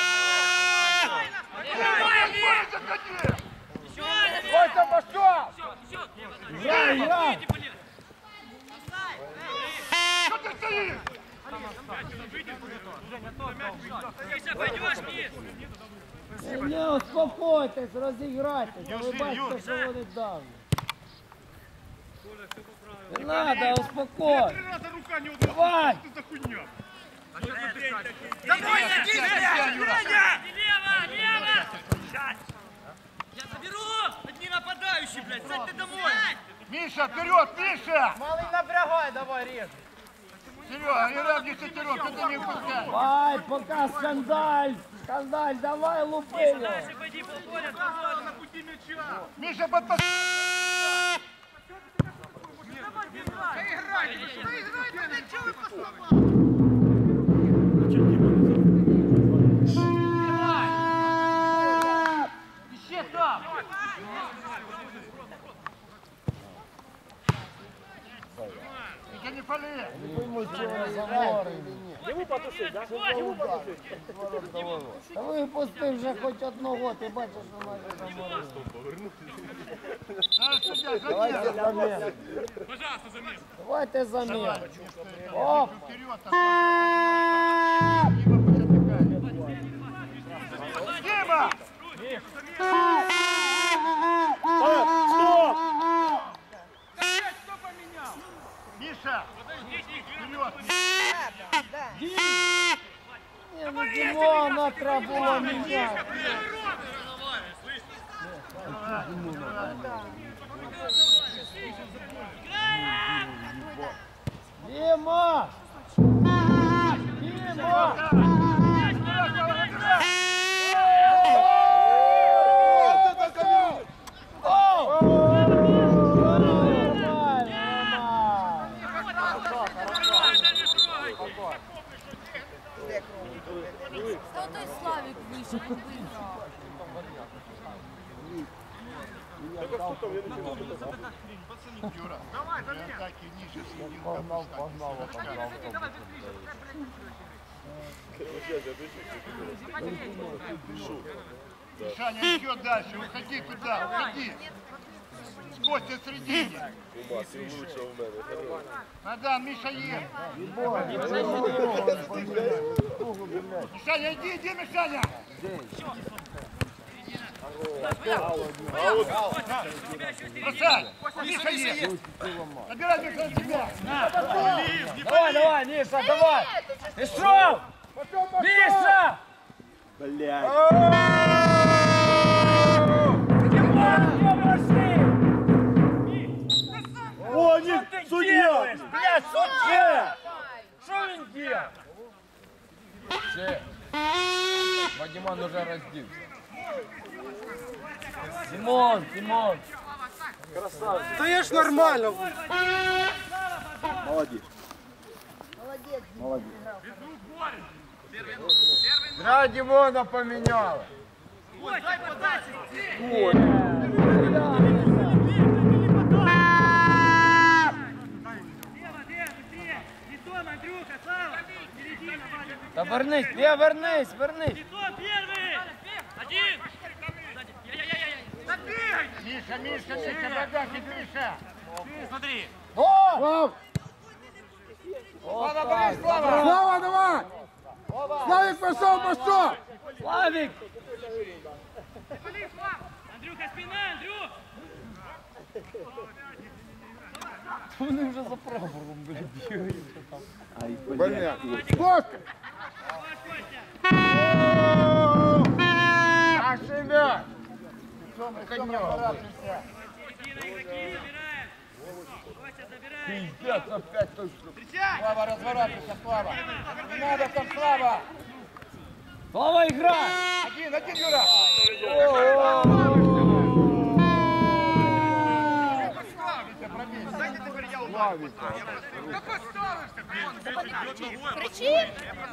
Ой, там пошел! Я, я! Что ты стоишь? Если пойдешь, Миш! Не, успокойтесь, розіграйтесь. Ви бачите, що вони давлять. Не надо, успокой. Три раза рука не Давай! Что за хуйня? Домой, иди, Женя! Лево, лево! Я заберу! Одни нападающие, блядь, сядь ты домой! Миша, вперед, Миша! Малий напрягай, давай режь. Серега, не ради шестерок, это не упускай. Давай, пока скандаль. Скандаль, давай лупи його. Дальше пойди, полполя, контроль. На пути мяча. Миша, подпас... Ще там! Миша, не пали. Не пойму, чого замори. Йому потусить, да? Йому потусить. Та випусти вже хоч одного, ти бачиш, що майже заморили. А, судья, Давайте задел. замір. Пожалуйста, замес. Давайте замір. Оп! Вперед, Дима, пусть отдыхает. Дима! Стоп! Миша! Вперед! Не, ну Димона треба було міняти. Дима! Дима! Та той Славік вийшов, він виграв. Юра, давай, атаки ниже, следим. Погнал, погнал, погнал. Мишаня, еще дальше, уходи туда, уходи. Костя в середине. Надан, Миша есть. Мишаня, иди, иди, Мишаня. Бросай. Миша есть. Набирай Миша на себя. Давай, давай, Миша, давай! Пішов! Миша! Блядь. О, не, судья! Блядь, судья! Что он делает? Все. Вадиман уже разделся. Димон, Димон! Стоишь нормально. Молодец. Молодец. Молодец. Зря Димона поменяла. Ой, дай подачу! Ой. Лево, держи, быстрее! Бетон, Андрюха, Слава! Середина, Ваня! Та вернись, Лев, вернись, вернись! Бетон первый! Один! Сзади. Я-я-я-я! Миша, Миша, Миша, врага, Миша. Смотри! О! Слав! Слава, бери, Слава! Слава, давай! Славик пошел, пошел! Славик! Андрюха, спина, Андрюх! Вони вже за прапором, блядь, бігають. Понятно. Сколько? Давай, Костя! Наши мяч. Спокойно, игроки, забираем! Костя, забираем! Пиздец, опять точно. Слава, разворачивайся, Слава. Не надо там, Слава. Слава, играй! Один, один, Юра! Дайте теперь я ударю. Да поставишься! Кричи!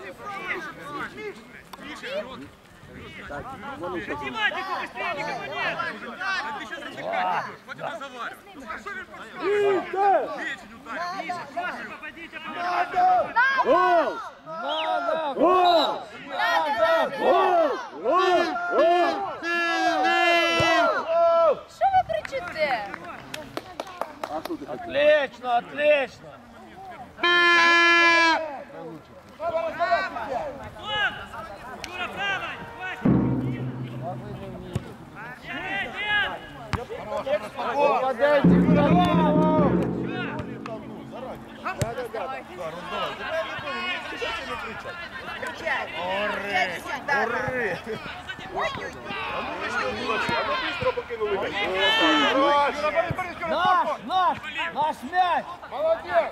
Математику быстрее, никого нет! Ты сейчас затекаешь, хватит разговаривать. Ну хорошо, Печень ударил. Попадите, Надо! Гол! Надо! Гол! Надо! Гол! Що ви кричите? Отлично, отлично! Юра, правой! Попадайте в голову! Ури! Ури! А ми быстро покинули. Наш, наш, наш мяч! Молодец!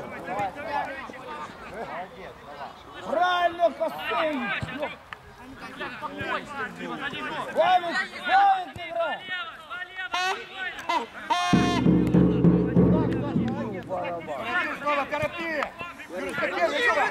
Правильно, Костынь! Славик, Славик играл! Слава, торопи! Юра, скачай, Юра!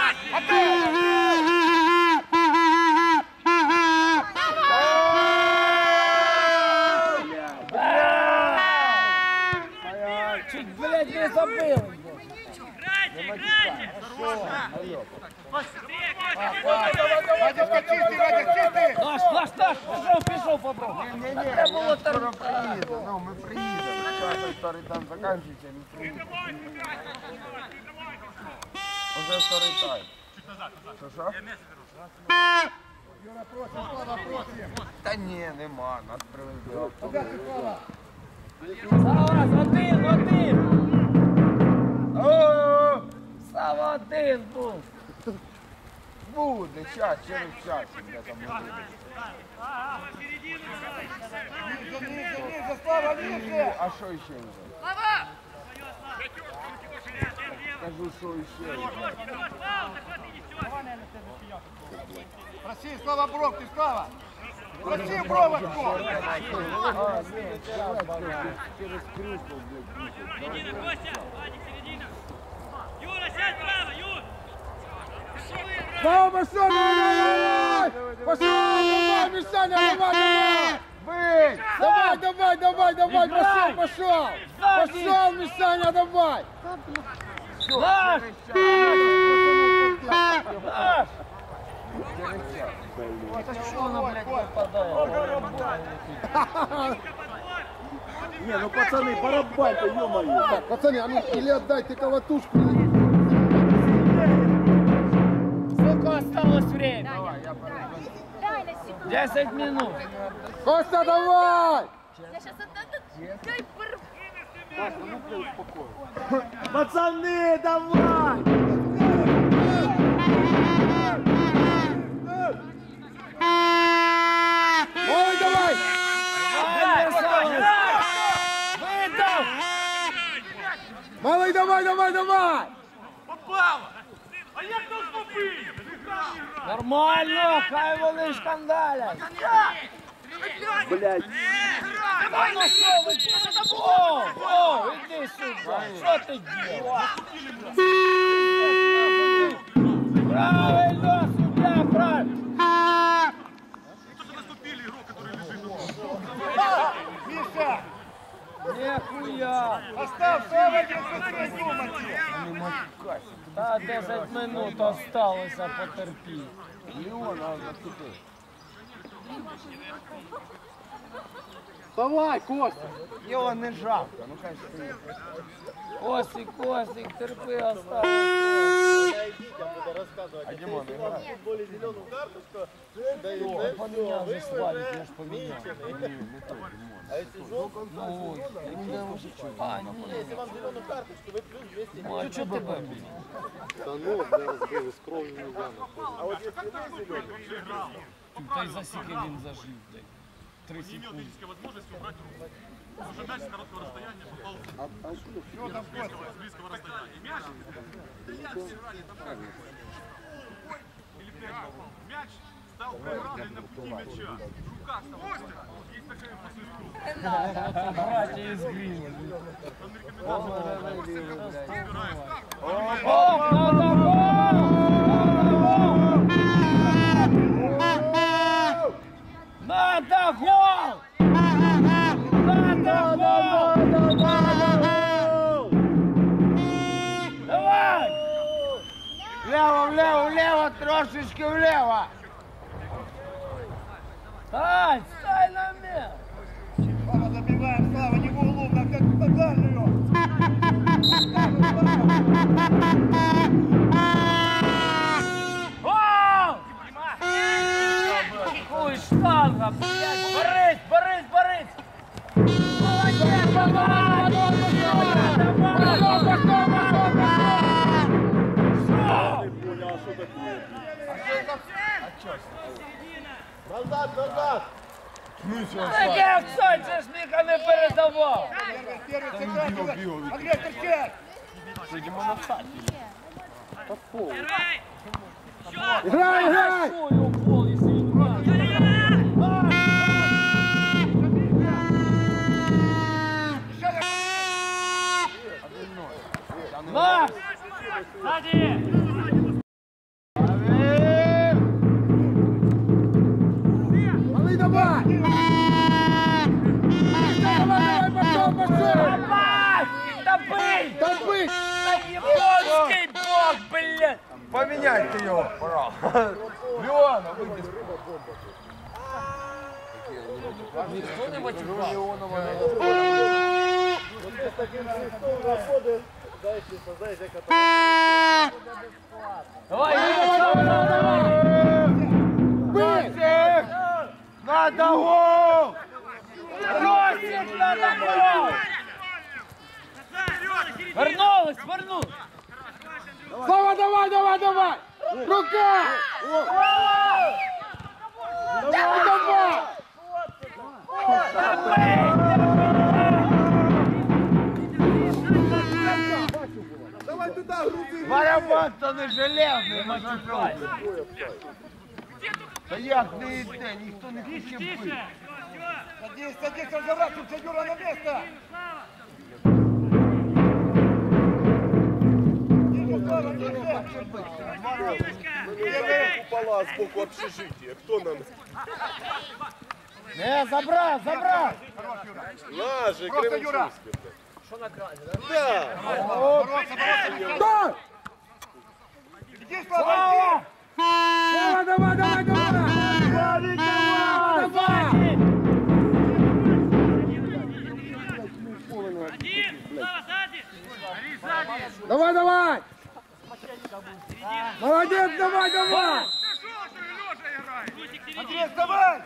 Чуть, блядь, не забыл! Играйте, играйте! Вадик, чистый, Вадик, чистый! Наш, наш, наш! Пішов, пішов, попробуй! Треба було там... Скоро приїдемо, ну ми приїдемо. Зараз второй тайм закінчується, ми приїдемо. Уже второй тайм. Що, що? Юра, просим, Слава, просим! Та ні, нема, нас привезли. Куда ты, Слава? Салас, один, один! О, Сава один був! буде, час, через час. Я там не буду. Ниже, ниже, ниже, Слава, ниже! А що ще вже? Слава! Кажу, що ще вже. Проси, Слава, Брок, ты, Слава! Проси, Бровочку! А, ні, час, через крюшку, блядь. Середина, Костя! Вадик, середина! Юра, сядь право, Юр! Слава, пошел, давай! Пошел, давай, Мишаня, давай, давай! Бий! Давай, давай, давай, давай, пошел, пошел! Пошел, Мишаня, давай! Наш! Наш! Что она, блядь, попадает? Не, ну пацаны, барабань-то, ё-моё. Так, пацаны, а ну или отдайте колотушку. Сколько осталось времени? Давай, я перезвоню. Дай на секунду. Десять минут. Костя, давай! Я сейчас отдам. Дай пор... Пацаны, давай! Ой, давай! Выдал! Малый, давай, давай, давай! Попало! А як там побив? Нормально, хай вони шкандалять. Блядь. Та ну що ви? О, о, іди сюди. Що ти робиш? Правильно, суддя, правильно. Миша! Нихуя. Оставь, Слава, не свой думайте! Та десять минут осталося, потерпіть. Леона зацепил. Давай, Костя. Його не жалко, ну хай стоїть. Костик, Костик, терпи, осталось. А Димон играет? В футболі зелену карточку, дає Я все, поміняв же виграв, Славік, я ж поміняв. Не, не той Димон. а якщо жовту, Ну, ой, а, ні. якщо вам зелену карточку, ви плюс двісті. Ну, а чого тебе б'ють? Та ну, зараз били, з кров'ю не знаю. А от якщо не зелений, Та й за скільки він зажив, блядь. Три секунди. возможность убрать руку. Потому что мяч с короткого расстояния попал с близкого, с близкого расстояния. И мяч, да я все играли, это правильно. Или пять попал. Мяч стал проиграть на пути мяча. В руках стал. Есть такая после свистку. Братья из Грина. Надо гол! Надо гол! Давай! Влево, влево, влево, трошечки влево! Стань, стань на место! Слава, забиваем, Слава, не в углу, как как дальнюю. Гол! Ой, штанга, блядь! Борись, борись, борись! Молодец, давай! Давай! Назад, назад! Таке в сонці ж ніка не передавав! Первый, первый, сыграть. Андрей, кричать! Сидимо на цаті. Первый! Играй, играй! Свою гол, якщо він Макс! Сзади! Малый, давай! Давай, давай, пошел, пошел! Давай! Добий! Добыть! Японский бог, блядь! Поменяйте его, пора. Леона, выйди. Никто не матюкал. Вот здесь таким свистом заходит, дайте, создайте, который... Давай, давай, давай, давай! Быстрее! Надо гол! Ростик, надо гол! Вернулась, вернулась! Слава, давай, давай, давай! Рука! Давай, давай! Давай туда, груди! Барабан-то не железний, матюкай. Та як не йде, ніхто не хотів бити. Садись, садись, разворачивайся, Юра, на место! Тише, Слава, тише! Купола сбоку общежития. Кто нам? Не, забрал, забрал! На же, Просто, Юра! Да! Бороться, бороться! Да! Иди, Слава, Слава, давай, давай, давай! Давай, давай! Один! Слава, сзади! Давай, давай! Молодец, давай, давай! Андрей, вставай!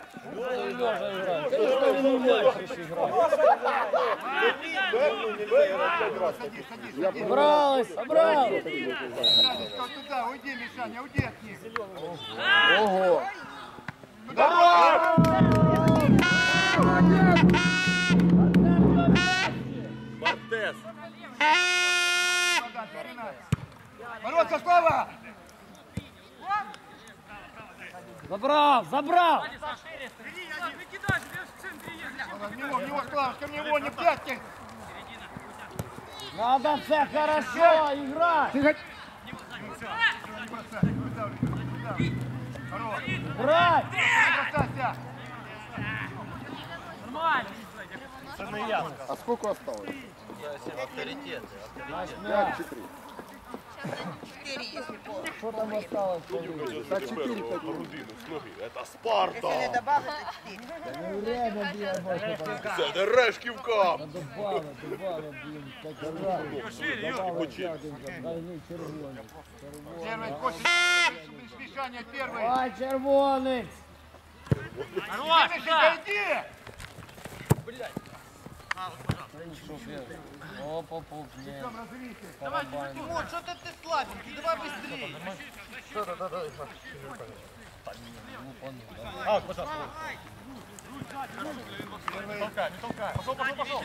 Собралась, собралась! Туда, уйди, Мишаня, уйди от них! Ого! Бартес! Бороться, Слава! Забрал, забрал! В него, в него, Славушка, в него, не в пятки! Надо все хорошо играть! Брать! Бросайся! Це не я. А сколько осталось? Авторитет. пять четыре. Что там осталось? Да четыре пять. Это Спарта! Ну время, блядь, больше понятно. Це Дерешківка! Добавила, добавила, блин, так добавила, червоний. Первый, Костя, Мишаня, первый! Ай, червоний! Мишенька, иди! Оп, оп, оп, нет. Давай, Тимон, что-то ты слабенький, давай быстрее! А, пожалуйста. Не толкай, не толкай. Пошел, пошел, пошел.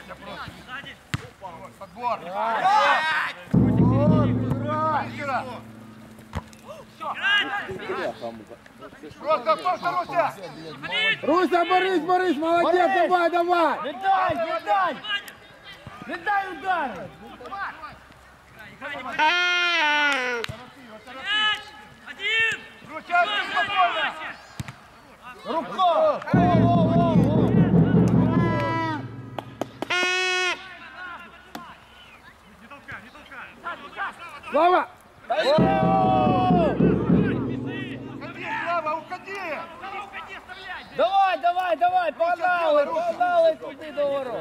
Подбор! Вот, играй! Юра! Просто, просто, Руся! Руся, борись, борись, молодець, давай, давай! Віддай, віддай! Віддай удари! Один! Руся, спокойно! Рубко! Слава! Уходи, Слава, уходи! Давай, давай, давай, погнали, погнали туди до ворот.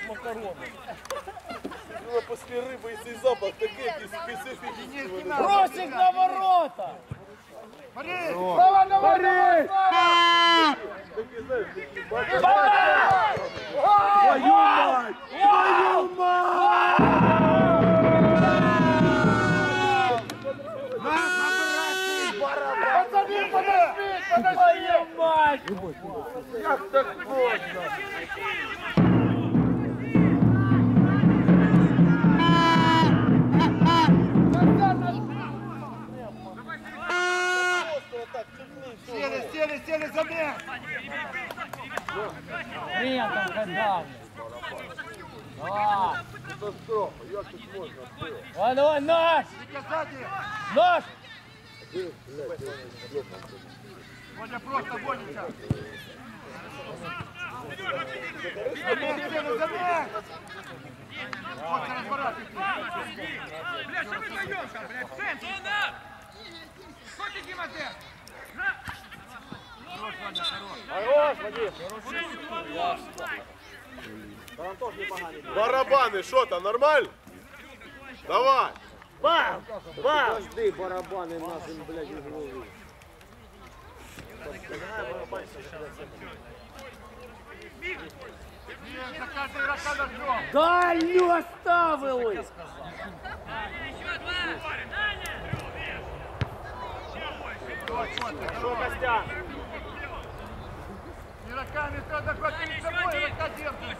Ну, а після риби і цей запах такий якийсь специфічний. Бросик на ворота! Борис! Слава, давай, давай, Слава! Такий, знаєш, такий Твою мать! Твою мать! Пацаны, подожди, подожди! Твою мать! Как так можно? Сели, сели, сели за мяч! Нет, там ходал. Давай. катастрофа, як тут можна? Давай, давай, наш! Наш! Водя, просто Воденька! Вот разворачивайся! Бля, что мы даем там, блядь? Центр! Что ты, Дима, ты? Хорош, Вадим. Тарантош непоганий. Барабани, що там, нормально? Давай! Бам! Бам! Подожди, барабани нашим, блядь, в голову. За каждый игрока ножом! Дальню оставили! Что, Костян? Игроками надо хоть перед собой, игрока держит!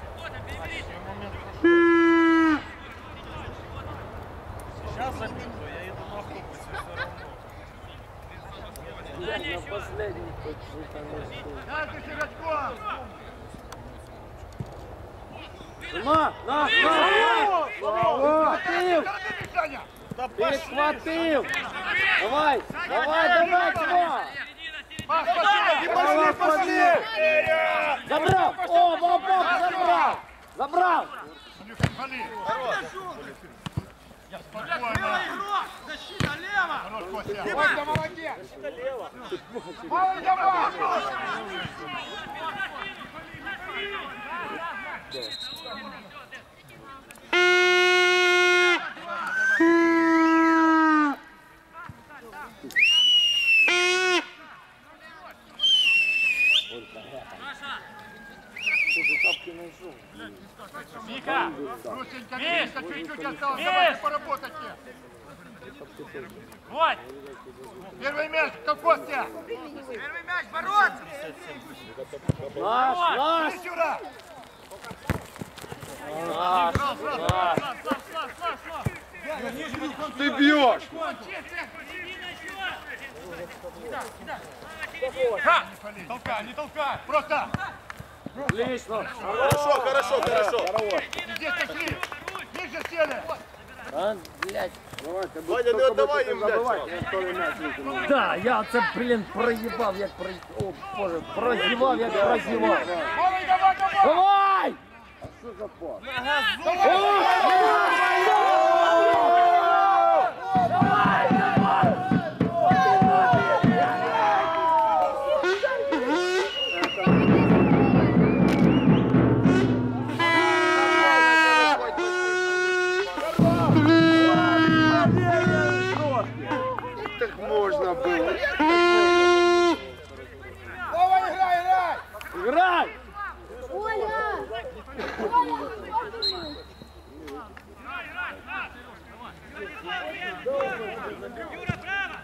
Сейчас забегу, я иду на автобусе все равно. На последний Дайте игроком! На, на, на! Перехватил! Перехватил! Давай, давай, давай, Тима! Пошли, пошли! Забрал! О, бабок, забрал! Забрал! Защита лево! Костя, молодец! Молодец! Мика! Русенька, Мишка, чуть-чуть осталось, давайте поработайте! Вот! Первый мяч, кто Костя? Первый мяч, бороться! Наш, наш! Иди сюда! Наш, наш! Ти б'єш! Не толкай, не толкай! Просто! Отлично! Хорошо, хорошо, хорошо. Здесь пошли! Ниже сели! А, блядь. Ваня, не віддавай їм м'яч. Да, я це, блін, проїбав, як про... О, боже, прозівав, як прозівав. Давай, давай, давай! Давай! А що за пас? Давай, давай! Так можна було. Давай, играй, играй! Грай! Оля! Оля, Юра, право!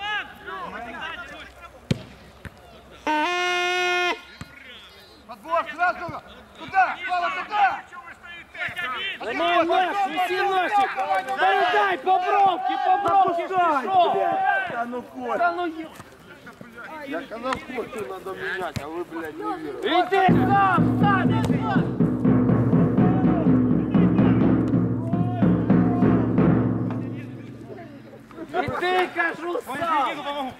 Подбор сразу! Туда! Слава, туда! Ломай наш, неси наших! Передай по бровке, по бровке, пішов! Та ну Коль. Та ну ё... Я казав, Коль, надо міняти, а ви, блядь, не вірите. Іди сам, сам іди! Іди, кажу, сам!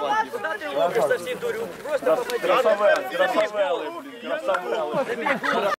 Совсем дурю, просто попади. Красавели, красавели, блін, красавели.